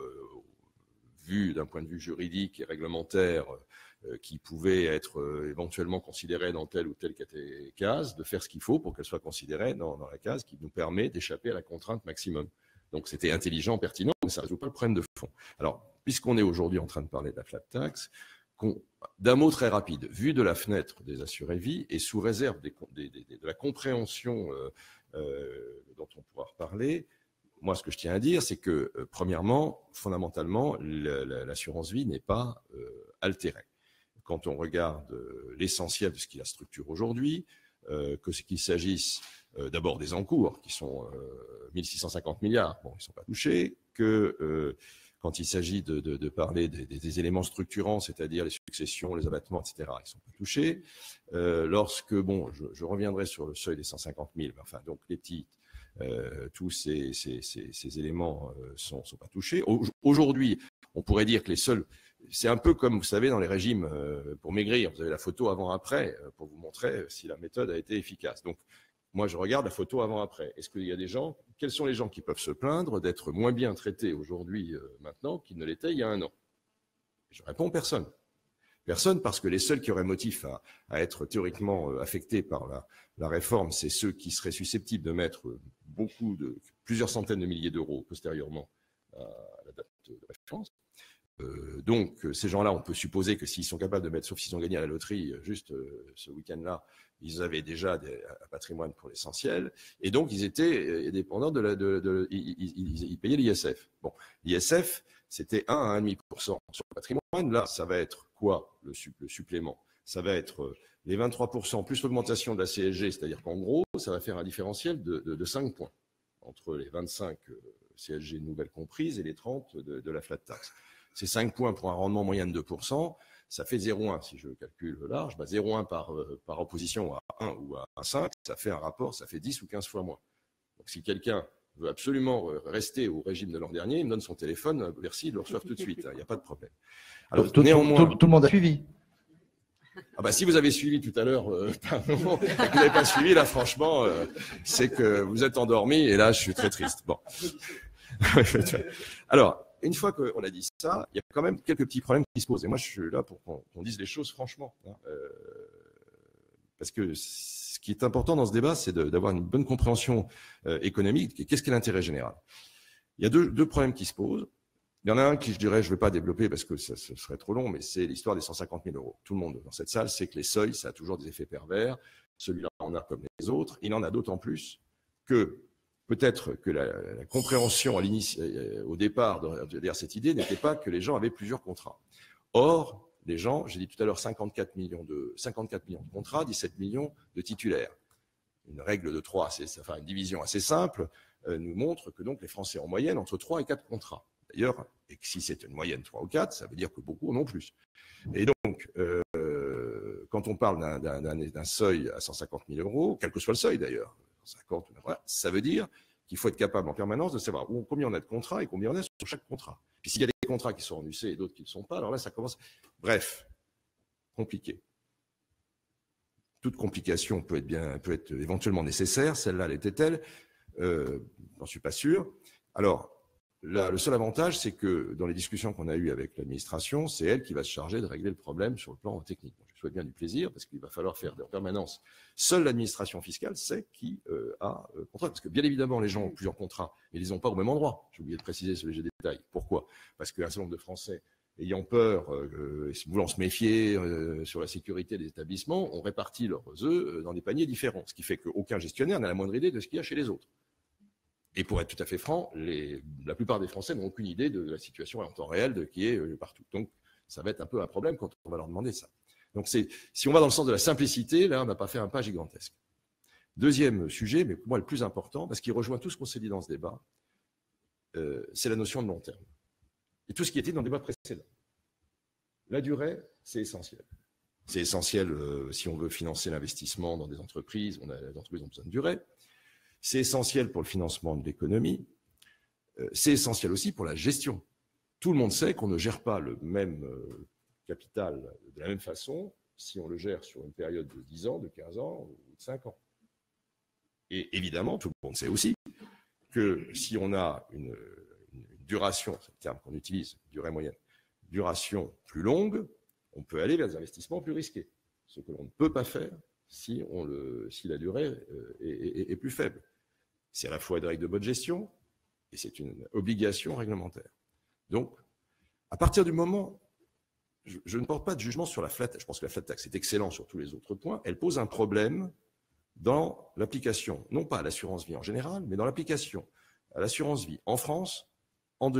vues d'un point de vue juridique et réglementaire, qui pouvaient être éventuellement considérées dans telle ou telle case, de faire ce qu'il faut pour qu'elles soient considérées dans la case qui nous permet d'échapper à la contrainte maximum. Donc c'était intelligent, pertinent, mais ça ne résout pas le problème de fond. Alors, puisqu'on est aujourd'hui en train de parler de la flat tax, d'un mot très rapide, vu de la fenêtre des assurés vie et sous réserve de la compréhension dont on pourra reparler, moi ce que je tiens à dire, c'est que premièrement, fondamentalement, l'assurance vie n'est pas altérée. Quand on regarde l'essentiel de ce qui la structure aujourd'hui, qu'il s'agisse d'abord des encours, qui sont 1650 milliards, bon, ils ne sont pas touchés, que quand il s'agit de parler des éléments structurants, c'est-à-dire les successions, les abattements, etc., ils ne sont pas touchés. Lorsque, bon, je reviendrai sur le seuil des 150 000, mais enfin, donc les petits, tous ces éléments ne sont pas touchés. Aujourd'hui, on pourrait dire que les seuls... C'est un peu comme, vous savez, dans les régimes pour maigrir, vous avez la photo avant-après pour vous montrer si la méthode a été efficace. Donc, moi, je regarde la photo avant-après. Est-ce qu'il y a des gens, quels sont les gens qui peuvent se plaindre d'être moins bien traités aujourd'hui, maintenant, qu'ils ne l'étaient il y a un an? Je réponds personne. Personne, parce que les seuls qui auraient motif à être théoriquement affectés par la réforme, c'est ceux qui seraient susceptibles de mettre plusieurs centaines de milliers d'euros postérieurement à la date de référence. Donc, ces gens-là, on peut supposer que s'ils sont capables de mettre, sauf s'ils ont gagné à la loterie juste ce week-end-là, ils avaient déjà un patrimoine pour l'essentiel, et donc ils étaient dépendants ils payaient l'ISF. Bon, l'ISF, c'était 1 à 1,5% sur le patrimoine. Là, ça va être quoi le supplément? ça va être les 23% plus l'augmentation de la CSG, c'est-à-dire qu'en gros, ça va faire un différentiel de 5 points entre les 25 CSG nouvelles comprises et les 30 de la flat tax. Ces 5 points pour un rendement moyen de 2%, ça fait 0,1 si je calcule large. 0,1 par opposition à 1 ou à 5, ça fait un rapport, ça fait 10 ou 15 fois moins. Donc si quelqu'un veut absolument rester au régime de l'an dernier, il me donne son téléphone, merci, il le reçoit tout de suite, il n'y a pas de problème. Alors, tout le monde a suivi. Si vous avez suivi tout à l'heure, pardon, et que vous n'avez pas suivi, là, franchement, c'est que vous êtes endormi, et là, je suis très triste. Bon. Alors, une fois qu'on a dit ça, il y a quand même quelques petits problèmes qui se posent. Et moi, je suis là pour qu'on dise les choses franchement. Parce que ce qui est important dans ce débat, c'est d'avoir une bonne compréhension économique. Qu'est-ce qu'est l'intérêt général? Il y a deux problèmes qui se posent. Il y en a un qui, je dirais, je ne vais pas développer parce que ce serait trop long, mais c'est l'histoire des 150 000 euros. Tout le monde dans cette salle sait que les seuils, ça a toujours des effets pervers. Celui-là en a comme les autres. Il en a d'autant plus que peut-être que la compréhension au départ derrière cette idée n'était pas que les gens avaient plusieurs contrats. Or, les gens, j'ai dit tout à l'heure 54 millions de contrats, 17 millions de titulaires. Une règle de 3, enfin une division assez simple, nous montre que donc les Français en moyenne entre 3 et 4 contrats. D'ailleurs, et que si c'est une moyenne 3 ou 4, ça veut dire que beaucoup en ont plus. Et donc, quand on parle d'un seuil à 150 000 euros, quel que soit le seuil d'ailleurs, 50, ça veut dire qu'il faut être capable en permanence de savoir combien on a de contrats et combien on a sur chaque contrat. Puis s'il y a des contrats qui sont en UC et d'autres qui ne le sont pas, alors là, ça commence... Bref, compliqué. Toute complication peut être éventuellement nécessaire. Celle-là, l'était-elle? J'en suis pas sûr. Alors, là, le seul avantage, c'est que dans les discussions qu'on a eues avec l'administration, c'est elle qui va se charger de régler le problème sur le plan technique. Je souhaite bien du plaisir, parce qu'il va falloir faire en permanence. Seule l'administration fiscale sait qui a contrat. Parce que bien évidemment, les gens ont plusieurs contrats, mais ils les ont pas au même endroit. J'ai oublié de préciser ce léger détail. Pourquoi? Parce qu'un certain nombre de Français, ayant peur, voulant se méfier sur la sécurité des établissements, ont réparti leurs œufs dans des paniers différents. Ce qui fait qu'aucun gestionnaire n'a la moindre idée de ce qu'il y a chez les autres. Et pour être tout à fait franc, la plupart des Français n'ont aucune idée de la situation en temps réel qui est partout. Donc, ça va être un peu un problème quand on va leur demander ça. Donc, si on va dans le sens de la simplicité, là, on n'a pas fait un pas gigantesque. Deuxième sujet, mais pour moi le plus important, parce qu'il rejoint tout ce qu'on s'est dit dans ce débat, c'est la notion de long terme. Et tout ce qui était dans le débat précédent. La durée, c'est essentiel. C'est essentiel si on veut financer l'investissement dans des entreprises. Les entreprises ont besoin de durée. C'est essentiel pour le financement de l'économie. C'est essentiel aussi pour la gestion. Tout le monde sait qu'on ne gère pas le même capital de la même façon si on le gère sur une période de 10 ans, de 15 ans ou de 5 ans. Et évidemment, tout le monde sait aussi que si on a une duration, c'est le terme qu'on utilise, durée moyenne, duration plus longue, on peut aller vers des investissements plus risqués. Ce que l'on ne peut pas faire si la durée est plus faible. C'est à la fois des règles de bonne gestion et c'est une obligation réglementaire. Donc, à partir du moment, je ne porte pas de jugement sur la flat tax. Je pense que la flat tax est excellente sur tous les autres points. Elle pose un problème dans l'application, non pas à l'assurance vie en général, mais dans l'application à l'assurance vie en France en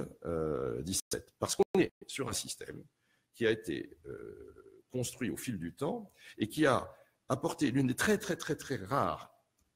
2017. Parce qu'on est sur un système qui a été construit au fil du temps et qui a apporté l'une des très, très, très, très rares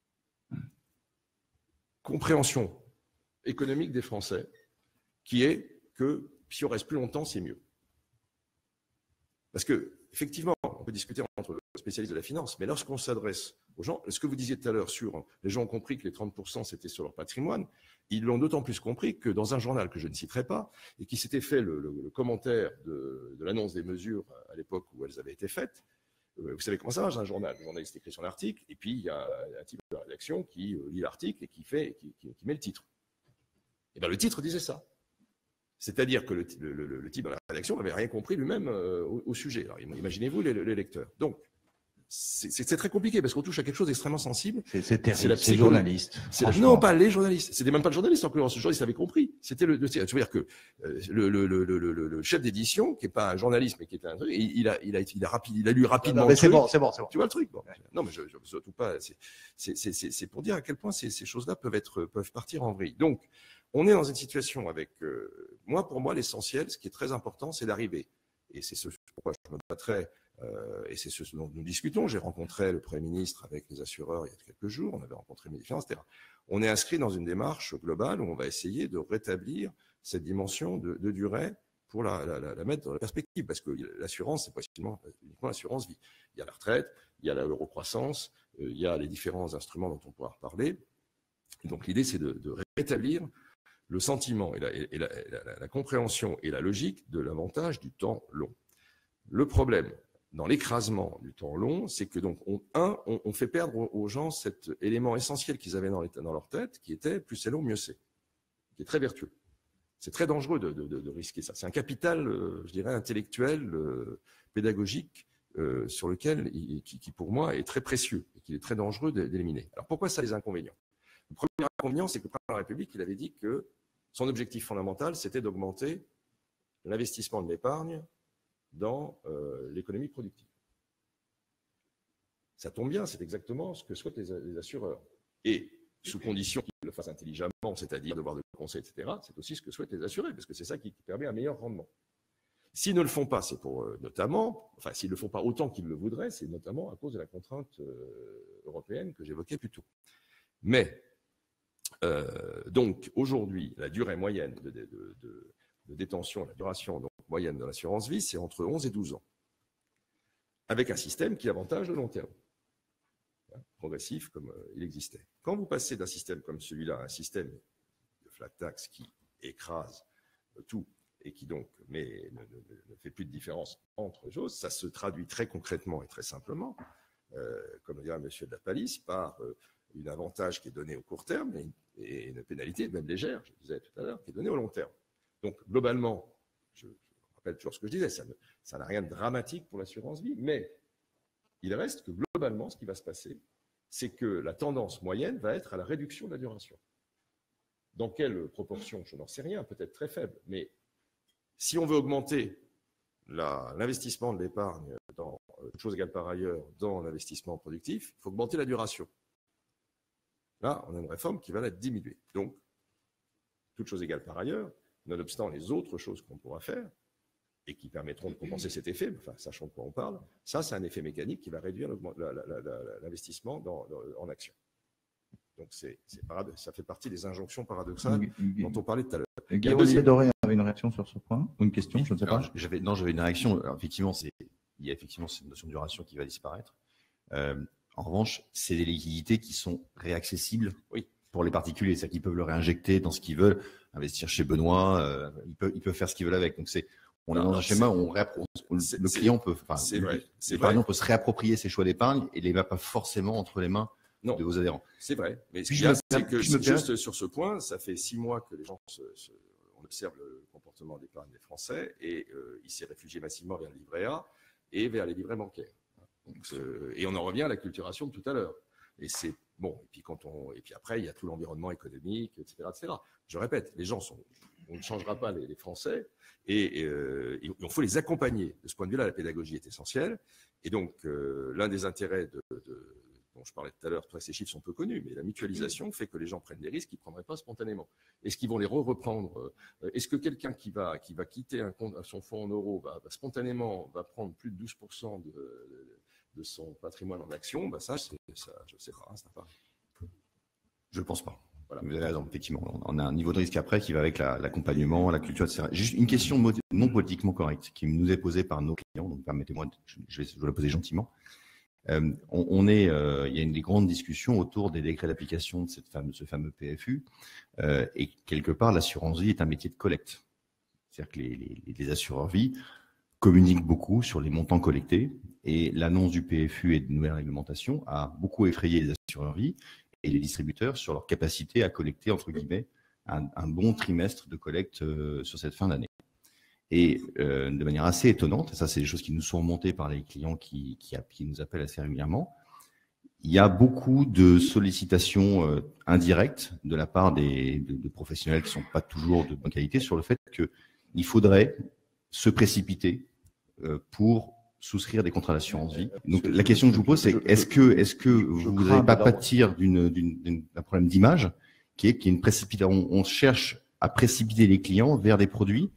compréhensions économiques des Français, qui est que si on reste plus longtemps, c'est mieux. Parce que, effectivement, on peut discuter entre spécialistes de la finance, mais lorsqu'on s'adresse aux gens, ce que vous disiez tout à l'heure sur les gens ont compris que les 30% c'était sur leur patrimoine, ils l'ont d'autant plus compris que dans un journal que je ne citerai pas, et qui s'était fait le commentaire de l'annonce des mesures à l'époque où elles avaient été faites, vous savez comment ça marche un journal? Le journaliste écrit son article, et puis il y a un type de rédaction qui lit l'article et qui met le titre. Et bien le titre disait ça. C'est-à-dire que le type de la rédaction n'avait rien compris lui-même au sujet. Alors imaginez-vous les lecteurs. Donc, c'est très compliqué parce qu'on touche à quelque chose d'extrêmement sensible. C'est terrible, c'est journaliste. Non, pas les journalistes. C'était même pas le journaliste en l'occurrence. Le journaliste avait compris. C'était je veux dire que le chef d'édition, qui est pas un journaliste mais qui est un truc, il a lu rapidement. Non, mais c'est bon. Tu vois le truc. Bon. Non, mais je surtout pas. C'est pour dire à quel point ces choses-là peuvent partir en vrille. Donc, on est dans une situation avec pour moi, l'essentiel, ce qui est très important, c'est d'arriver. Et c'est pourquoi je me battrai Et c'est ce dont nous discutons. J'ai rencontré le Premier ministre avec les assureurs il y a quelques jours, on avait rencontré Médifiance, etc. On est inscrit dans une démarche globale où on va essayer de rétablir cette dimension de durée pour la mettre dans la perspective, parce que l'assurance, c'est pas uniquement l'assurance vie. Il y a la retraite, il y a l'eurocroissance, il y a les différents instruments dont on pourra reparler. Et donc l'idée, c'est de rétablir le sentiment et la compréhension et la logique de l'avantage du temps long. Le problème, dans l'écrasement du temps long, c'est que donc on fait perdre aux gens cet élément essentiel qu'ils avaient dans leur tête, qui était plus c'est long, mieux c'est, qui est très vertueux. C'est très dangereux de risquer ça. C'est un capital, je dirais, intellectuel, pédagogique, sur lequel, qui pour moi est très précieux et qu'il est très dangereux d'éliminer. Alors pourquoi ça a des inconvénients? Le premier inconvénient, c'est que le président de la République, il avait dit que son objectif fondamental, c'était d'augmenter l'investissement de l'épargne dans l'économie productive. Ça tombe bien, c'est exactement ce que souhaitent les assureurs. Et sous condition qu'ils le fassent intelligemment, c'est-à-dire devoir de conseil, etc., c'est aussi ce que souhaitent les assurés, parce que c'est ça qui permet un meilleur rendement. S'ils ne le font pas, c'est pour notamment, enfin, s'ils ne le font pas autant qu'ils le voudraient, c'est notamment à cause de la contrainte européenne que j'évoquais plus tôt. Mais, donc, aujourd'hui, la durée moyenne de détention, la duration donc, moyenne de l'assurance vie, c'est entre 11 et 12 ans, avec un système qui avantage le long terme, progressif comme il existait. Quand vous passez d'un système comme celui-là à un système de flat tax qui écrase tout et qui donc ne fait plus de différence entre les choses, ça se traduit très concrètement et très simplement, comme dirait M. de la Palisse, par un avantage qui est donné au court terme et une pénalité, même légère, je disais tout à l'heure, qui est donnée au long terme. Donc, globalement, je rappelle toujours ce que je disais, ça n'a rien de dramatique pour l'assurance vie, mais il reste que globalement, ce qui va se passer, c'est que la tendance moyenne va être à la réduction de la duration. Dans quelle proportion? Je n'en sais rien, peut-être très faible, mais si on veut augmenter l'investissement de l'épargne, dans chose égale par ailleurs, dans l'investissement productif, il faut augmenter la duration. Là, on a une réforme qui va la diminuer. Donc, toute chose égale par ailleurs, nonobstant les autres choses qu'on pourra faire, et qui permettront de compenser cet effet, enfin, sachant de quoi on parle, ça, c'est un effet mécanique qui va réduire l'investissement en actions. Donc, ça fait partie des injonctions paradoxales dont on parlait tout à l'heure. Gabriel Doré avait une réaction sur ce point, ou une question, je ne sais pas. J'avais une réaction. Alors, effectivement, il y a effectivement cette notion de duration qui va disparaître. En revanche, c'est des liquidités qui sont réaccessibles pour les particuliers, c'est-à-dire qu'ils peuvent le réinjecter dans ce qu'ils veulent, investir chez Benoît, ils peuvent faire ce qu'ils veulent avec. Donc, on est dans un schéma où le client peut, l'épargnant peut se réapproprier ses choix d'épargne et les va pas forcément entre les mains de vos adhérents. C'est vrai, mais ce qu'il y a, c'est que juste sur ce point, ça fait 6 mois que les gens on observe le comportement d'épargne des Français et il s'est réfugié massivement vers le livret A et vers les livrets bancaires. Donc, et on en revient à la culturation de tout à l'heure. Et c'est bon. Et puis après, il y a tout l'environnement économique, etc., etc. Je répète, les gens on ne changera pas les Français et il faut les accompagner. De ce point de vue-là, la pédagogie est essentielle. Et donc, l'un des intérêts dont je parlais tout à l'heure, ces chiffres sont peu connus, mais la mutualisation fait que les gens prennent des risques qu'ils ne prendraient pas spontanément. Est-ce qu'ils vont les reprendre? Est-ce que quelqu'un qui va quitter son fonds en euros spontanément va prendre plus de 12% de son patrimoine en actions? Ça, je ne sais pas. Je ne pense pas. Voilà. Vous avez raison, effectivement. On a un niveau de risque après qui va avec l'accompagnement, la culture, etc. Juste une question non politiquement correcte qui nous est posée par nos clients, donc permettez-moi, je vais la poser gentiment. Il y a des grandes discussions autour des décrets d'application de ce fameux PFU, et quelque part, l'assurance vie est un métier de collecte. C'est-à-dire que les assureurs vie communiquent beaucoup sur les montants collectés, et l'annonce du PFU et de nouvelles réglementations a beaucoup effrayé les assureurs vie et les distributeurs sur leur capacité à collecter, entre guillemets, un bon trimestre de collecte sur cette fin d'année. Et de manière assez étonnante, et ça c'est des choses qui nous sont remontées par les clients qui nous appellent assez régulièrement, il y a beaucoup de sollicitations indirectes de la part de professionnels qui ne sont pas toujours de bonne qualité sur le fait qu'il faudrait se précipiter pour souscrire des contrats d'assurance vie. Donc la question que je vous pose, c'est est-ce que vous n'allez pas pâtir d'un problème d'image qui est une précipitation? On cherche à précipiter les clients vers des produits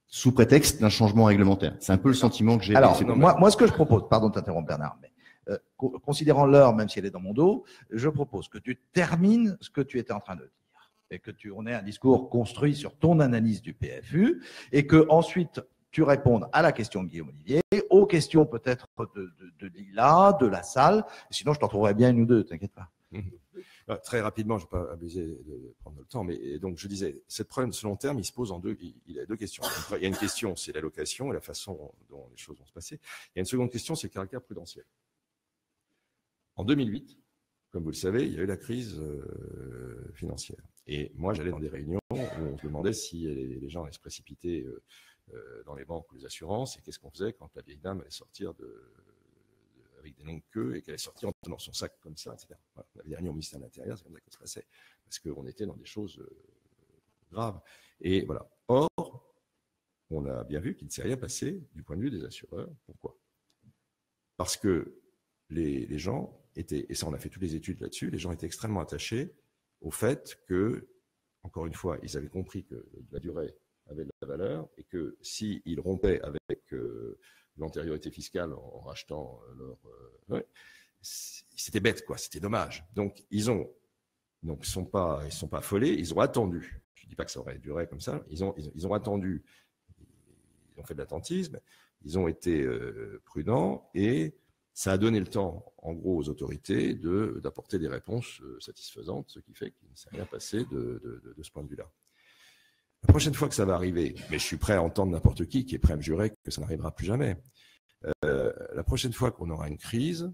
sous prétexte d'un changement réglementaire. C'est un peu le sentiment que j'ai. Alors, moi, ce que je propose, pardon de t'interrompre Bernard, mais considérant l'heure, même si elle est dans mon dos, je propose que tu termines ce que tu étais en train de dire et que on ait un discours construit sur ton analyse du PFU et que ensuite tu répondes à la question de Guillaume Olivier, aux questions peut-être de Lila, de la salle. Sinon, je t'en trouverai bien une ou deux, t'inquiète pas. Très rapidement, je ne vais pas abuser de prendre le temps, mais donc je disais, ce problème de ce long terme, il se pose il y a deux questions. Il y a une question, c'est l'allocation et la façon dont les choses vont se passer. Il y a une seconde question, c'est le caractère prudentiel. En 2008, comme vous le savez, il y a eu la crise financière. Et moi, j'allais dans des réunions où on se demandait si les gens allaient se précipiter dans les banques ou les assurances, et qu'est-ce qu'on faisait quand la vieille dame allait sortir avec des longues queues et qu'elle allait sortir en tenant son sac comme ça, etc. Voilà. On avait des réunions au ministère de l'Intérieur, c'est comme ça que ça se passait, parce qu'on était dans des choses graves. Et voilà. Or, on a bien vu qu'il ne s'est rien passé du point de vue des assureurs. Pourquoi ? Parce que les gens étaient, et ça on a fait toutes les études là-dessus, les gens étaient extrêmement attachés au fait que, encore une fois, ils avaient compris que la durée avait de la valeur et que s'ils rompaient avec l'antériorité fiscale en rachetant c'était bête, quoi, c'était dommage. Donc ils sont pas affolés, ils ont attendu. Je dis pas que ça aurait duré comme ça. Ils ont attendu, ils ont fait de l'attentisme, ils ont été prudents et ça a donné le temps, en gros, aux autorités d'apporter des réponses satisfaisantes, ce qui fait qu'il ne s'est rien passé de ce point de vue-là. La prochaine fois que ça va arriver, mais je suis prêt à entendre n'importe qui est prêt à me jurer que ça n'arrivera plus jamais. La prochaine fois qu'on aura une crise,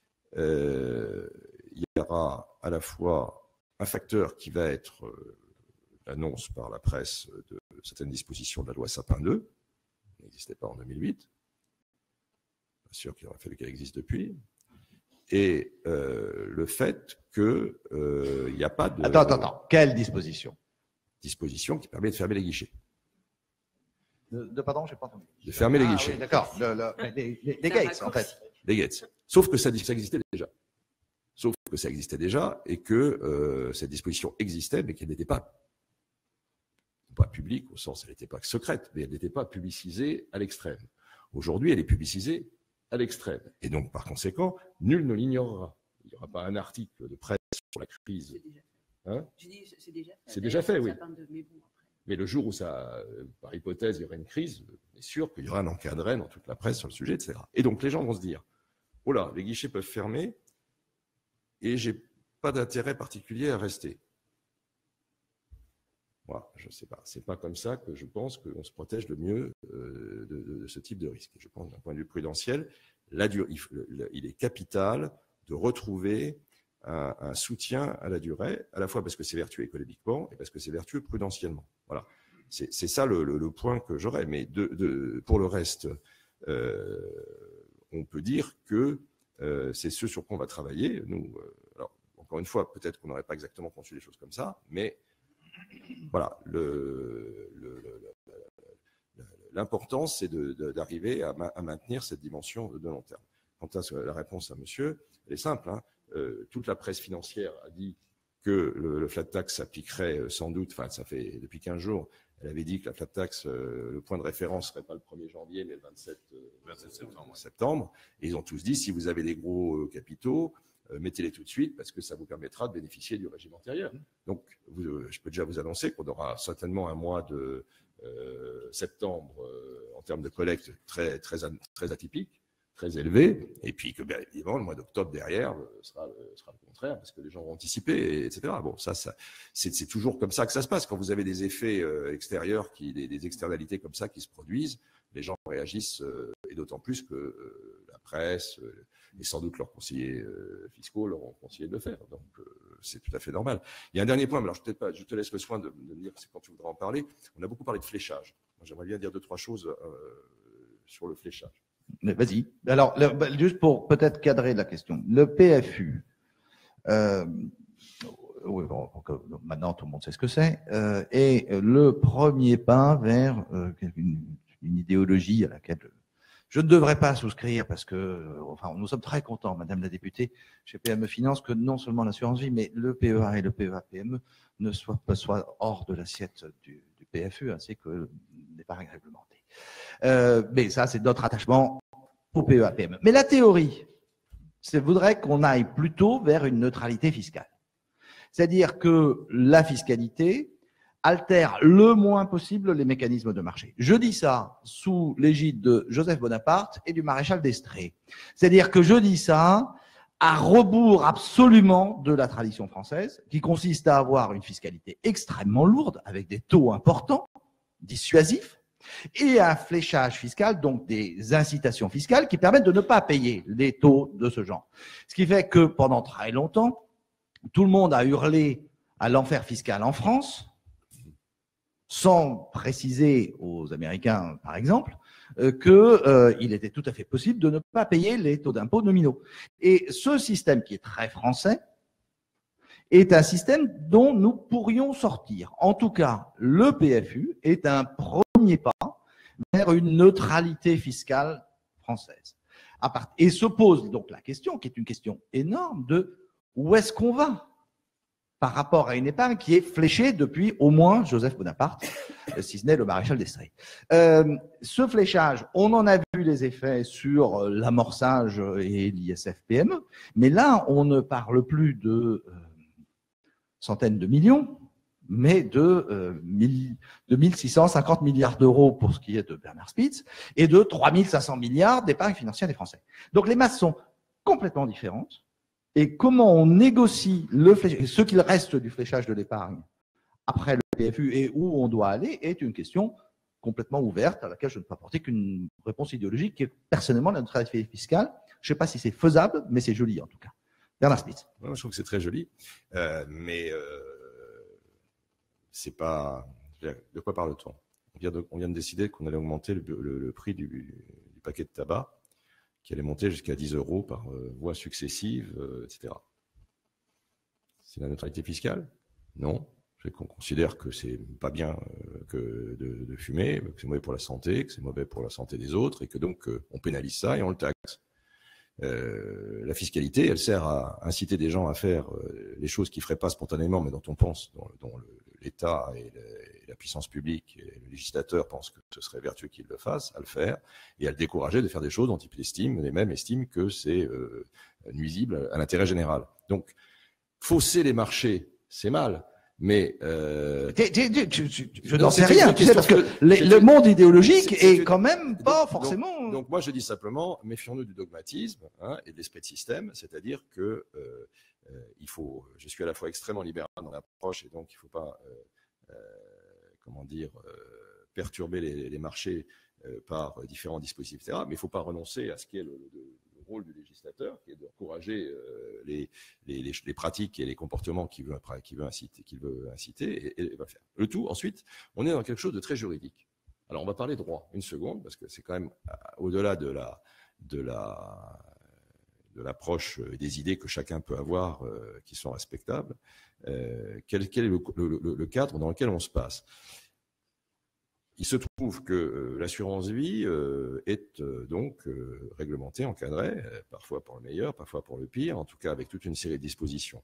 il y aura à la fois un facteur qui va être l'annonce par la presse de certaines dispositions de la loi Sapin 2, qui n'existait pas en 2008. Bien sûr qu'il aurait fallu qu'elle existe depuis. Et le fait qu'il n'y a pas de... Attends. Quelle disposition ? Disposition qui permet de fermer les guichets. Pardon, je n'ai pas entendu. De fermer les guichets. Oui, d'accord. Les gates, en fait. Les gates. Sauf que ça existait déjà. Et que cette disposition existait, mais qu'elle n'était pas publique, au sens, elle n'était pas secrète, mais elle n'était pas publicisée à l'extrême. Aujourd'hui, elle est publicisée à l'extrême. Et donc, par conséquent, nul ne l'ignorera. Il n'y aura pas un article de presse sur la crise. Hein ? C'est déjà fait, oui. Mais le jour où ça, par hypothèse, il y aurait une crise, c'est sûr qu'il y aura un encadré dans toute la presse sur le sujet, etc. Et donc, les gens vont se dire, oh là, les guichets peuvent fermer et j'ai pas d'intérêt particulier à rester. Moi, je ne sais pas. C'est pas comme ça que je pense qu'on se protège le mieux de ce type de risque. Je pense d'un point de vue prudentiel, il est capital de retrouver un soutien à la durée, à la fois parce que c'est vertueux économiquement et parce que c'est vertueux prudentiellement. Voilà. C'est ça le point que j'aurais. Mais pour le reste, on peut dire que c'est ce sur quoi on va travailler. Nous, alors, encore une fois, peut-être qu'on n'aurait pas exactement conçu les choses comme ça, mais voilà, l'important, c'est d'arriver à maintenir cette dimension de long terme. Quant à la réponse à monsieur, elle est simple. Hein. Toute la presse financière a dit que le flat tax s'appliquerait sans doute, enfin ça fait depuis 15 jours, elle avait dit que la flat tax, le point de référence ne serait pas le 1er janvier, mais le 27 septembre. Et ils ont tous dit, si vous avez des gros capitaux, mettez-les tout de suite parce que ça vous permettra de bénéficier du régime antérieur. Donc, je peux déjà vous annoncer qu'on aura certainement un mois de septembre en termes de collecte très atypique, très élevé, et puis que, bien évidemment, le mois d'octobre derrière sera le contraire parce que les gens vont anticiper, etc. Bon, ça c'est toujours comme ça que ça se passe. Quand vous avez des effets extérieurs, des externalités comme ça qui se produisent, les gens réagissent, et d'autant plus que la presse et sans doute leurs conseillers fiscaux leur ont conseillé de le faire. Donc, c'est tout à fait normal. Il y a un dernier point, mais alors je te laisse le soin de me dire quand tu voudras en parler. On a beaucoup parlé de fléchage. J'aimerais bien dire 2-3 choses sur le fléchage. Vas-y. Alors, juste pour peut-être cadrer la question. Le PFU, oui, bon, maintenant tout le monde sait ce que c'est, est le premier pas vers une idéologie à laquelle je ne devrais pas souscrire parce que, enfin, nous sommes très contents, Madame la députée, chez PME Finance, que non seulement l'assurance vie, mais le PEA et le PEA-PME ne soient hors de l'assiette du PFU, ainsi que l'épargne réglementée. Mais ça, c'est notre attachement au PEA-PME. Mais la théorie, voudrait qu'on aille plutôt vers une neutralité fiscale. C'est-à-dire que la fiscalité altère le moins possible les mécanismes de marché. Je dis ça sous l'égide de Joseph Bonaparte et du maréchal d'Estrée. C'est-à-dire que je dis ça à rebours absolument de la tradition française, qui consiste à avoir une fiscalité extrêmement lourde, avec des taux importants, dissuasifs, et un fléchage fiscal, donc des incitations fiscales qui permettent de ne pas payer les taux de ce genre. Ce qui fait que pendant très longtemps, tout le monde a hurlé à l'enfer fiscal en France, sans préciser aux Américains, par exemple, qu'il était tout à fait possible de ne pas payer les taux d'impôt nominaux. Et ce système qui est très français est un système dont nous pourrions sortir. En tout cas, le PFU est un premier pas vers une neutralité fiscale française. Et se pose donc la question, qui est une question énorme, de où est-ce qu'on va par rapport à une épargne qui est fléchée depuis au moins Joseph Bonaparte, si ce n'est le maréchal d'Estrée. Ce fléchage, on en a vu les effets sur l'amorçage et l'ISF-PME, mais là, on ne parle plus de centaines de millions, mais de 1650 milliards d'euros pour ce qui est de Bernard Spitz et de 3500 milliards d'épargne financière des Français. Donc les masses sont complètement différentes. Et comment on négocie ce qu'il reste du fléchage de l'épargne après le PFU et où on doit aller est une question complètement ouverte à laquelle je ne peux apporter qu'une réponse idéologique qui est personnellement la neutralité fiscale. Je ne sais pas si c'est faisable, mais c'est joli en tout cas. Bernard Spitz. Moi, je trouve que c'est très joli, mais c'est pas. De quoi parle-t-on ? On vient de décider qu'on allait augmenter le prix du paquet de tabac, qui allait monter jusqu'à 10 € par voie successive, etc. C'est la neutralité fiscale ? Non. On considère que c'est pas bien que de fumer, que c'est mauvais pour la santé, que c'est mauvais pour la santé des autres, et que donc on pénalise ça et on le taxe. La fiscalité, elle sert à inciter des gens à faire les choses qu'ils ne feraient pas spontanément, mais dont on pense, dont l'État et la puissance publique et le législateur pensent que ce serait vertueux qu'ils le fassent, à le faire, et à le décourager de faire des choses dont les mêmes estiment que c'est nuisible à l'intérêt général. Donc, fausser les marchés, c'est mal. Mais je n'en sais rien, parce que le monde idéologique est quand même pas forcément. Donc moi je dis simplement, méfions-nous du dogmatisme et de l'esprit de système, c'est-à-dire que il faut. Je suis à la fois extrêmement libéral dans l'approche et donc il ne faut pas, perturber les marchés par différents dispositifs, etc. Mais il ne faut pas renoncer à ce qui est le rôle du législateur, qui est d'encourager les pratiques et les comportements qu'il veut inciter et va faire. Le tout, ensuite, on est dans quelque chose de très juridique. Alors, on va parler droit, une seconde, parce que c'est quand même au-delà de l'approche des idées que chacun peut avoir qui sont respectables. Quel est le cadre dans lequel on se passe ? Il se trouve que l'assurance vie est donc réglementée, encadrée, parfois pour le meilleur, parfois pour le pire, en tout cas avec toute une série de dispositions.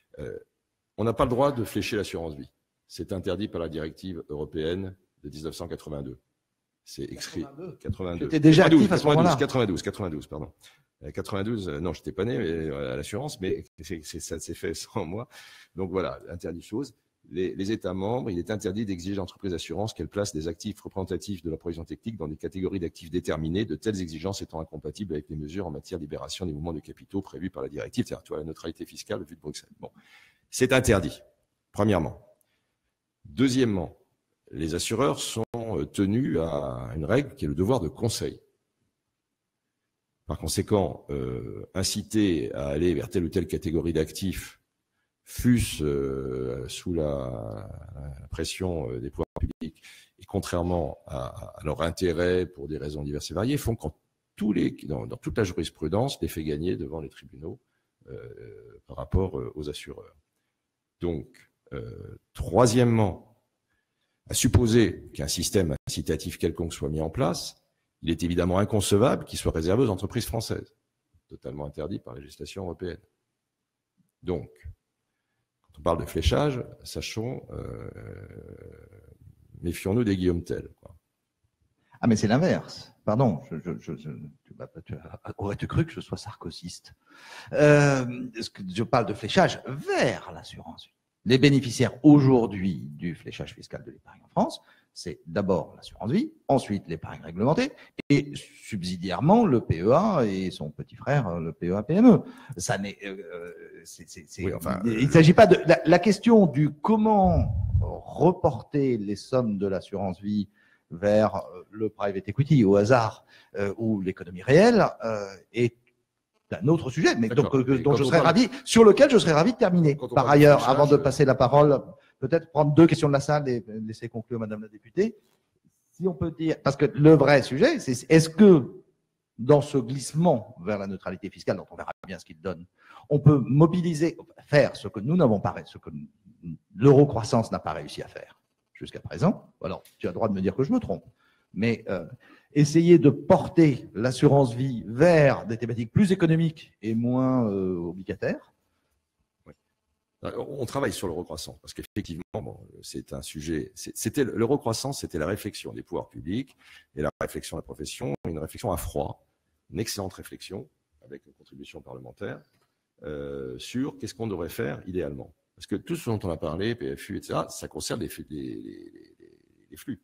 On n'a pas le droit de flécher l'assurance vie. C'est interdit par la directive européenne de 1982. C'est écrit 82. J'étais déjà actif à ce moment-là. 92, pardon. 92, non, je n'étais pas né à l'assurance, mais ça s'est fait sans moi. Donc voilà, interdit chose. Les États membres, il est interdit d'exiger d'entreprises d'assurance qu'elles placent des actifs représentatifs de la provision technique dans des catégories d'actifs déterminées, de telles exigences étant incompatibles avec les mesures en matière de libération des mouvements de capitaux prévues par la directive, c'est-à-dire la neutralité fiscale vue de Bruxelles. Bon, c'est interdit, premièrement. Deuxièmement, les assureurs sont tenus à une règle qui est le devoir de conseil. Par conséquent, inciter à aller vers telle ou telle catégorie d'actifs, fût-ce sous la pression des pouvoirs publics, et contrairement à leur intérêt pour des raisons diverses et variées, font qu'en dans toute la jurisprudence, les fait gagner devant les tribunaux par rapport aux assureurs. Donc, troisièmement, à supposer qu'un système incitatif quelconque soit mis en place, il est évidemment inconcevable qu'il soit réservé aux entreprises françaises, totalement interdit par la législation européenne. Donc, quand on parle de fléchage, sachons, méfions-nous des Guillaume Tell. Ah, mais c'est l'inverse. Pardon, aurais-tu cru que je sois sarkozyste? Je parle de fléchage vers l'assurance vie. Les bénéficiaires aujourd'hui du fléchage fiscal de l'épargne en France, c'est d'abord l'assurance vie, ensuite l'épargne réglementée et subsidiairement le PEA et son petit frère, le PEA-PME. Ça n'est, Oui, enfin, il ne s'agit pas de la question du comment reporter les sommes de l'assurance vie vers le private equity au hasard ou l'économie réelle est un autre sujet, mais donc, dont je serais ravi, sur lequel je serais ravi de terminer. Par ailleurs, avant de passer la parole, peut-être prendre 2 questions de la salle et laisser conclure Madame la députée. Si on peut dire, parce que le vrai sujet, c'est est-ce que dans ce glissement vers la neutralité fiscale, dont on verra bien ce qu'il donne, on peut mobiliser, faire ce que nous n'avons pas, ce que l'eurocroissance n'a pas réussi à faire jusqu'à présent. Alors, tu as le droit de me dire que je me trompe, mais essayer de porter l'assurance vie vers des thématiques plus économiques et moins obligataires. Oui. On travaille sur l'eurocroissance parce qu'effectivement, bon, c'est un sujet. C'était l'eurocroissance, c'était la réflexion des pouvoirs publics et la réflexion de la profession, une réflexion à froid, une excellente réflexion avec une contribution parlementaire sur qu'est-ce qu'on devrait faire idéalement. Parce que tout ce dont on a parlé, PFU, etc., ça concerne les flux.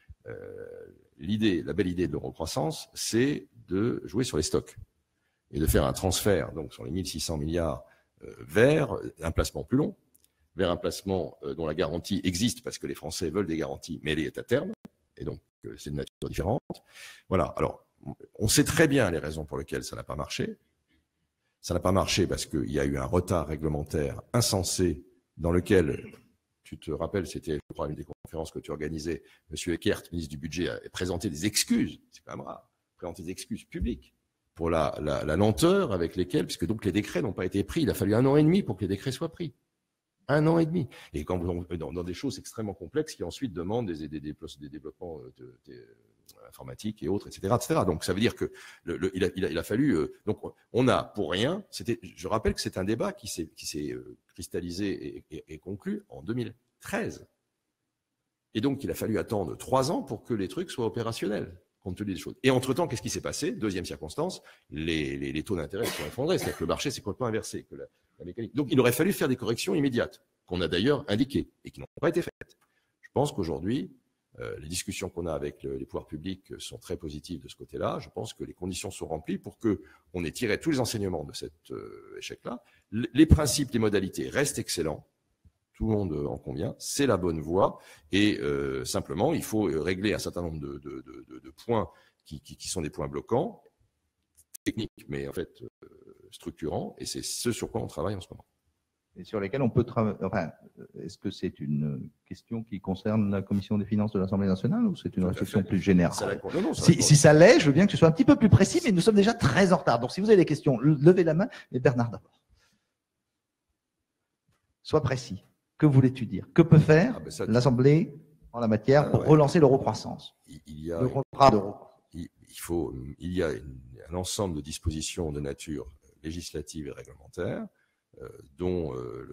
La belle idée de l'eurocroissance, c'est de jouer sur les stocks et de faire un transfert, donc sur les 1600 milliards, vers un placement plus long, vers un placement dont la garantie existe parce que les Français veulent des garanties, mais elle est à terme, et donc c'est de nature différente. Voilà. Alors, on sait très bien les raisons pour lesquelles ça n'a pas marché. Ça n'a pas marché parce qu'il y a eu un retard réglementaire insensé dans lequel, tu te rappelles, c'était, je crois, une des conférences que tu organisais, M. Eckert, ministre du Budget, a présenté des excuses, c'est quand même rare, présenté des excuses publiques pour la lenteur avec lesquelles, puisque donc les décrets n'ont pas été pris, il a fallu 1 an et demi pour que les décrets soient pris. 1 an et demi. Et quand vous dans des choses extrêmement complexes qui ensuite demandent des développements informatiques et autres, etc., etc. Donc ça veut dire que il a fallu. Donc on a pour rien. Je rappelle que c'est un débat qui s'est cristallisé et conclu en 2013. Et donc il a fallu attendre 3 ans pour que les trucs soient opérationnels, compte tenu des choses. Et entre-temps, qu'est-ce qui s'est passé? Deuxième circonstance, les taux d'intérêt se sont effondrés, c'est-à-dire que le marché s'est complètement inversé, que la mécanique. Donc il aurait fallu faire des corrections immédiates, qu'on a d'ailleurs indiquées et qui n'ont pas été faites. Je pense qu'aujourd'hui, les discussions qu'on a avec les pouvoirs publics sont très positives de ce côté-là. Je pense que les conditions sont remplies pour qu'on ait tiré tous les enseignements de cet échec-là. Les principes, les modalités restent excellents. Tout le monde en convient, c'est la bonne voie. Et simplement, il faut régler un certain nombre de points qui sont des points bloquants, techniques, mais en fait structurants. Et c'est ce sur quoi on travaille en ce moment. Et sur lesquels on peut travailler. Enfin, est-ce que c'est une question qui concerne la Commission des finances de l'Assemblée nationale ou c'est une réflexion plus générale? Si ça l'est, je veux bien que ce soit un petit peu plus précis, mais nous sommes déjà très en retard. Donc, si vous avez des questions, levez la main. Et Bernard d'abord. Sois précis. Que voulais-tu dire? Que peut faire l'Assemblée en la matière pour relancer l'eurocroissance? Il y a le contrat d'euro. Il y a un ensemble de dispositions de nature législative et réglementaire dont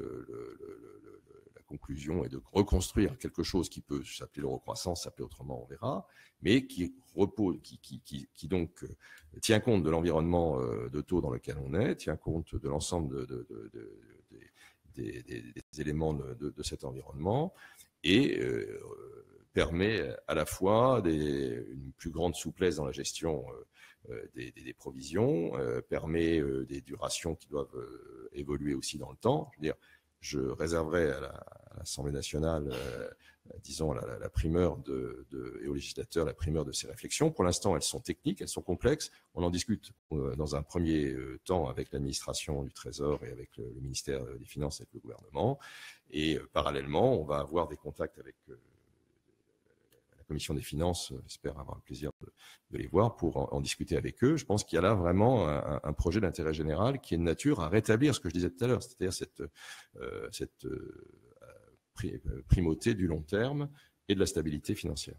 la conclusion est de reconstruire quelque chose qui peut s'appeler l'eurocroissance, s'appeler autrement, on verra, mais qui repose, qui donc tient compte de l'environnement de taux dans lequel on est, tient compte de l'ensemble des éléments de cet environnement et permet à la fois une plus grande souplesse dans la gestion des provisions, permet des durations qui doivent évoluer aussi dans le temps. Je veux dire, je réserverai à l'Assemblée nationale, disons, la primeur et aux législateurs la primeur de ces réflexions. Pour l'instant, elles sont techniques, elles sont complexes. On en discute dans un premier temps avec l'administration du Trésor et avec le ministère des Finances et avec le gouvernement. Et parallèlement, on va avoir des contacts avec la Commission des Finances. J'espère avoir le plaisir de les voir pour en discuter avec eux. Je pense qu'il y a là vraiment un projet d'intérêt général qui est de nature à rétablir ce que je disais tout à l'heure, c'est-à-dire cette primauté du long terme et de la stabilité financière.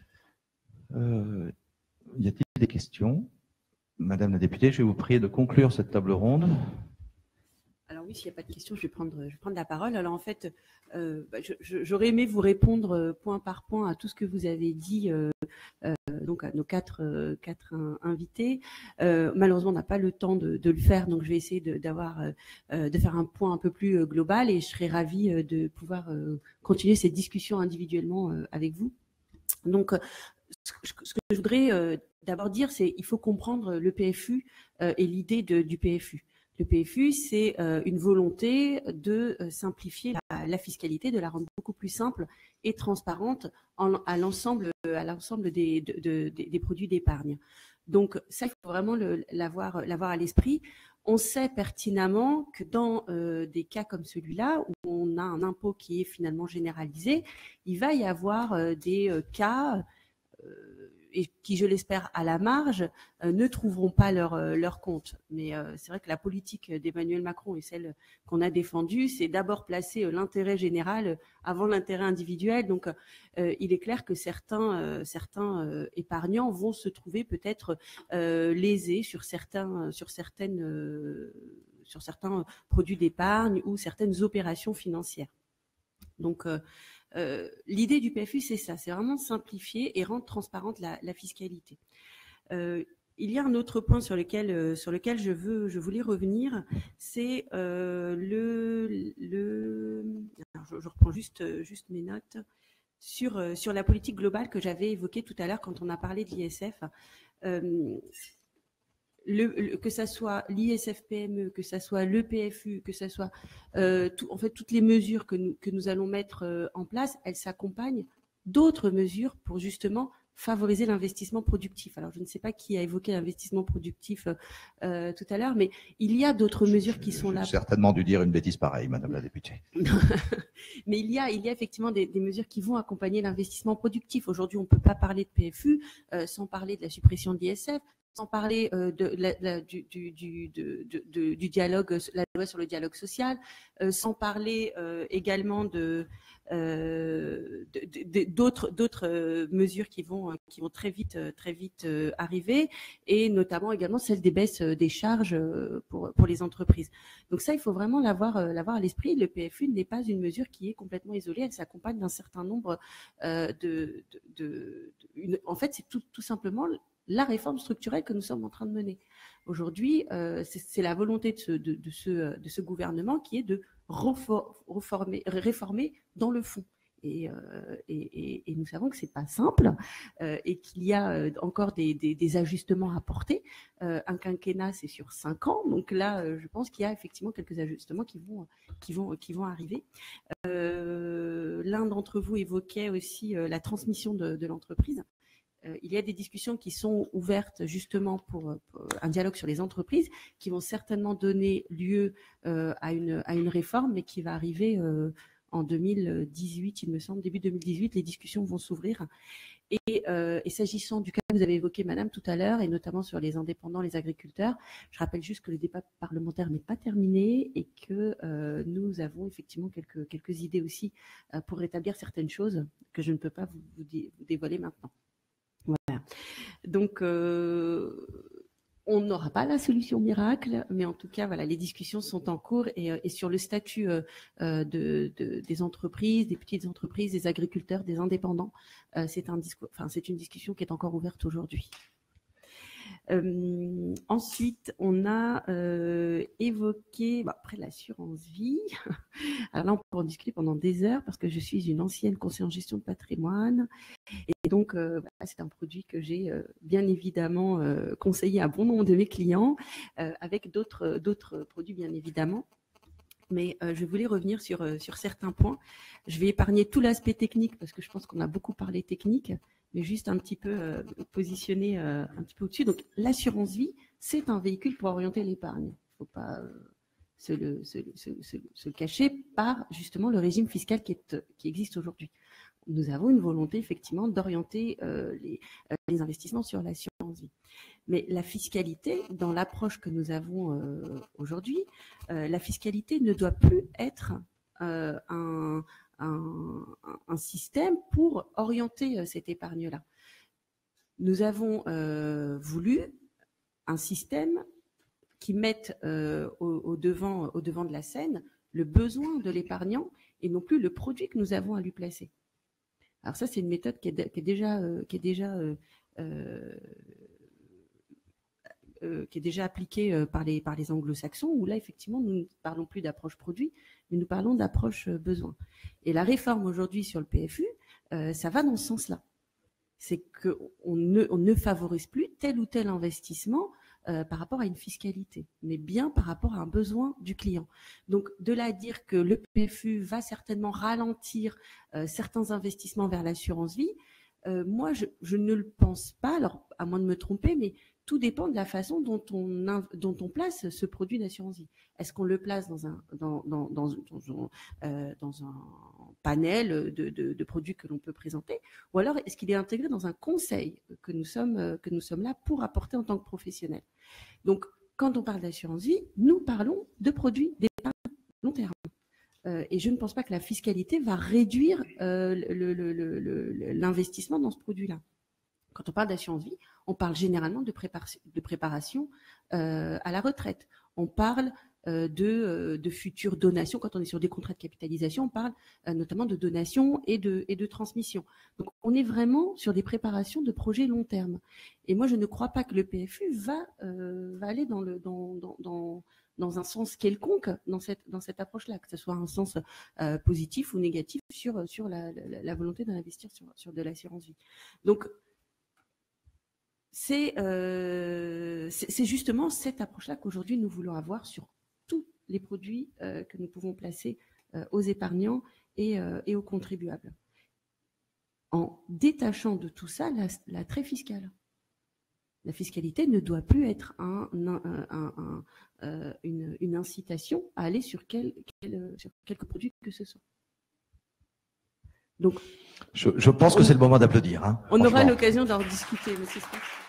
Y a-t-il des questions? Madame la députée, je vais vous prier de conclure cette table ronde. Alors oui, s'il n'y a pas de questions, je vais prendre la parole. Alors en fait, j'aurais aimé vous répondre point par point à tout ce que vous avez dit, donc à nos quatre invités. Malheureusement, on n'a pas le temps de le faire, donc je vais essayer de faire un point un peu plus global, et je serais ravie de pouvoir continuer cette discussion individuellement avec vous. Donc, ce que je voudrais d'abord dire, c'est qu'il faut comprendre le PFU et l'idée du PFU. Le PFU, c'est une volonté de simplifier la fiscalité, de la rendre beaucoup plus simple et transparente à l'ensemble des produits d'épargne. Donc ça, il faut vraiment l'avoir à l'esprit. On sait pertinemment que dans des cas comme celui-là, où on a un impôt qui est finalement généralisé, il va y avoir des cas et qui, je l'espère, à la marge, ne trouveront pas leur compte. Mais c'est vrai que la politique d'Emmanuel Macron et celle qu'on a défendue, c'est d'abord placer l'intérêt général avant l'intérêt individuel. Donc, il est clair que certains épargnants vont se trouver peut-être lésés sur certains produits d'épargne ou certaines opérations financières. Donc, l'idée du PFU, c'est ça, c'est vraiment simplifier et rendre transparente la fiscalité. Il y a un autre point sur lequel je voulais revenir, c'est je reprends juste mes notes sur la politique globale que j'avais évoquée tout à l'heure quand on a parlé de l'ISF. Que ça soit l'ISF-PME, que ça soit le PFU, que ça soit en fait toutes les mesures que nous allons mettre en place, elles s'accompagnent d'autres mesures pour justement favoriser l'investissement productif. Alors je ne sais pas qui a évoqué l'investissement productif tout à l'heure, mais il y a d'autres mesures qui sont là. J'ai certainement dû dire une bêtise pareille, Madame la députée. Mais il y a effectivement des mesures qui vont accompagner l'investissement productif. Aujourd'hui, on ne peut pas parler de PFU sans parler de la suppression de l'ISF, sans parler du dialogue, la loi sur le dialogue social, sans parler également d'autres mesures qui vont très vite arriver, et notamment également celle des baisses des charges pour les entreprises. Donc ça, il faut vraiment l'avoir à l'esprit. Le PFU n'est pas une mesure qui est complètement isolée, elle s'accompagne d'un certain nombre en fait, c'est tout simplement la réforme structurelle que nous sommes en train de mener. Aujourd'hui, c'est la volonté de ce gouvernement qui est de réformer dans le fond. Et nous savons que c'est pas simple et qu'il y a encore des ajustements à apporter. Un quinquennat, c'est sur 5 ans. Donc là, je pense qu'il y a effectivement quelques ajustements qui vont arriver. L'un d'entre vous évoquait aussi la transmission de l'entreprise. Il y a des discussions qui sont ouvertes justement pour un dialogue sur les entreprises qui vont certainement donner lieu à une réforme, mais qui va arriver en 2018, il me semble, début 2018, les discussions vont s'ouvrir. Et s'agissant du cas que vous avez évoqué, Madame, tout à l'heure, et notamment sur les indépendants, les agriculteurs, je rappelle juste que le débat parlementaire n'est pas terminé et que nous avons effectivement quelques idées aussi pour rétablir certaines choses que je ne peux pas vous dévoiler maintenant. Voilà. Donc, on n'aura pas la solution miracle, mais en tout cas, voilà, les discussions sont en cours et sur le statut des entreprises, des petites entreprises, des agriculteurs, des indépendants, c'est une discussion qui est encore ouverte aujourd'hui. Ensuite, on a évoqué après l'assurance vie. Alors là, on peut en discuter pendant des heures parce que je suis une ancienne conseillère en gestion de patrimoine. Et donc, c'est un produit que j'ai bien évidemment conseillé à bon nombre de mes clients, avec d'autres produits bien évidemment. Mais je voulais revenir sur certains points. Je vais épargner tout l'aspect technique parce que je pense qu'on a beaucoup parlé technique, mais juste un petit peu positionner un petit peu au-dessus. Donc, l'assurance vie, c'est un véhicule pour orienter l'épargne. Il ne faut pas se le cacher par justement le régime fiscal qui existe aujourd'hui. Nous avons une volonté effectivement d'orienter les investissements sur l'assurance vie. Mais la fiscalité, dans l'approche que nous avons aujourd'hui, la fiscalité ne doit plus être un système pour orienter cette épargne-là. Nous avons voulu un système qui mettent au devant de la scène le besoin de l'épargnant et non plus le produit que nous avons à lui placer. Alors ça, c'est une méthode qui est déjà appliquée par les anglo-saxons, où là, effectivement, nous ne parlons plus d'approche produit, mais nous parlons d'approche besoin. Et la réforme aujourd'hui sur le PFU, ça va dans ce sens-là. C'est qu'on ne favorise plus tel ou tel investissement par rapport à une fiscalité, mais bien par rapport à un besoin du client. Donc, de là à dire que le PFU va certainement ralentir certains investissements vers l'assurance vie, moi, je ne le pense pas, alors à moins de me tromper, mais tout dépend de la façon dont on place ce produit d'assurance vie. Est-ce qu'on le place dans un panel de produits que l'on peut présenter, ou alors est-ce qu'il est intégré dans un conseil que nous sommes là pour apporter en tant que professionnels. Donc, quand on parle d'assurance vie, nous parlons de produits d'épargne long terme. Et je ne pense pas que la fiscalité va réduire l'investissement dans ce produit-là. Quand on parle d'assurance vie, on parle généralement de préparation à la retraite. On parle de futures donations. Quand on est sur des contrats de capitalisation, on parle notamment de donations et de transmission. Donc, on est vraiment sur des préparations de projets long terme. Et moi, je ne crois pas que le PFU va aller dans un sens quelconque dans cette approche-là, que ce soit un sens positif ou négatif sur la volonté d'investir sur de l'assurance vie. Donc, c'est justement cette approche-là qu'aujourd'hui nous voulons avoir sur tous les produits que nous pouvons placer aux épargnants et aux contribuables, en détachant de tout ça l'attrait fiscal. La fiscalité ne doit plus être une incitation à aller sur quelque produit que ce soit. Donc, je pense que c'est le moment d'applaudir. Hein, on aura l'occasion d'en discuter, monsieur Spence.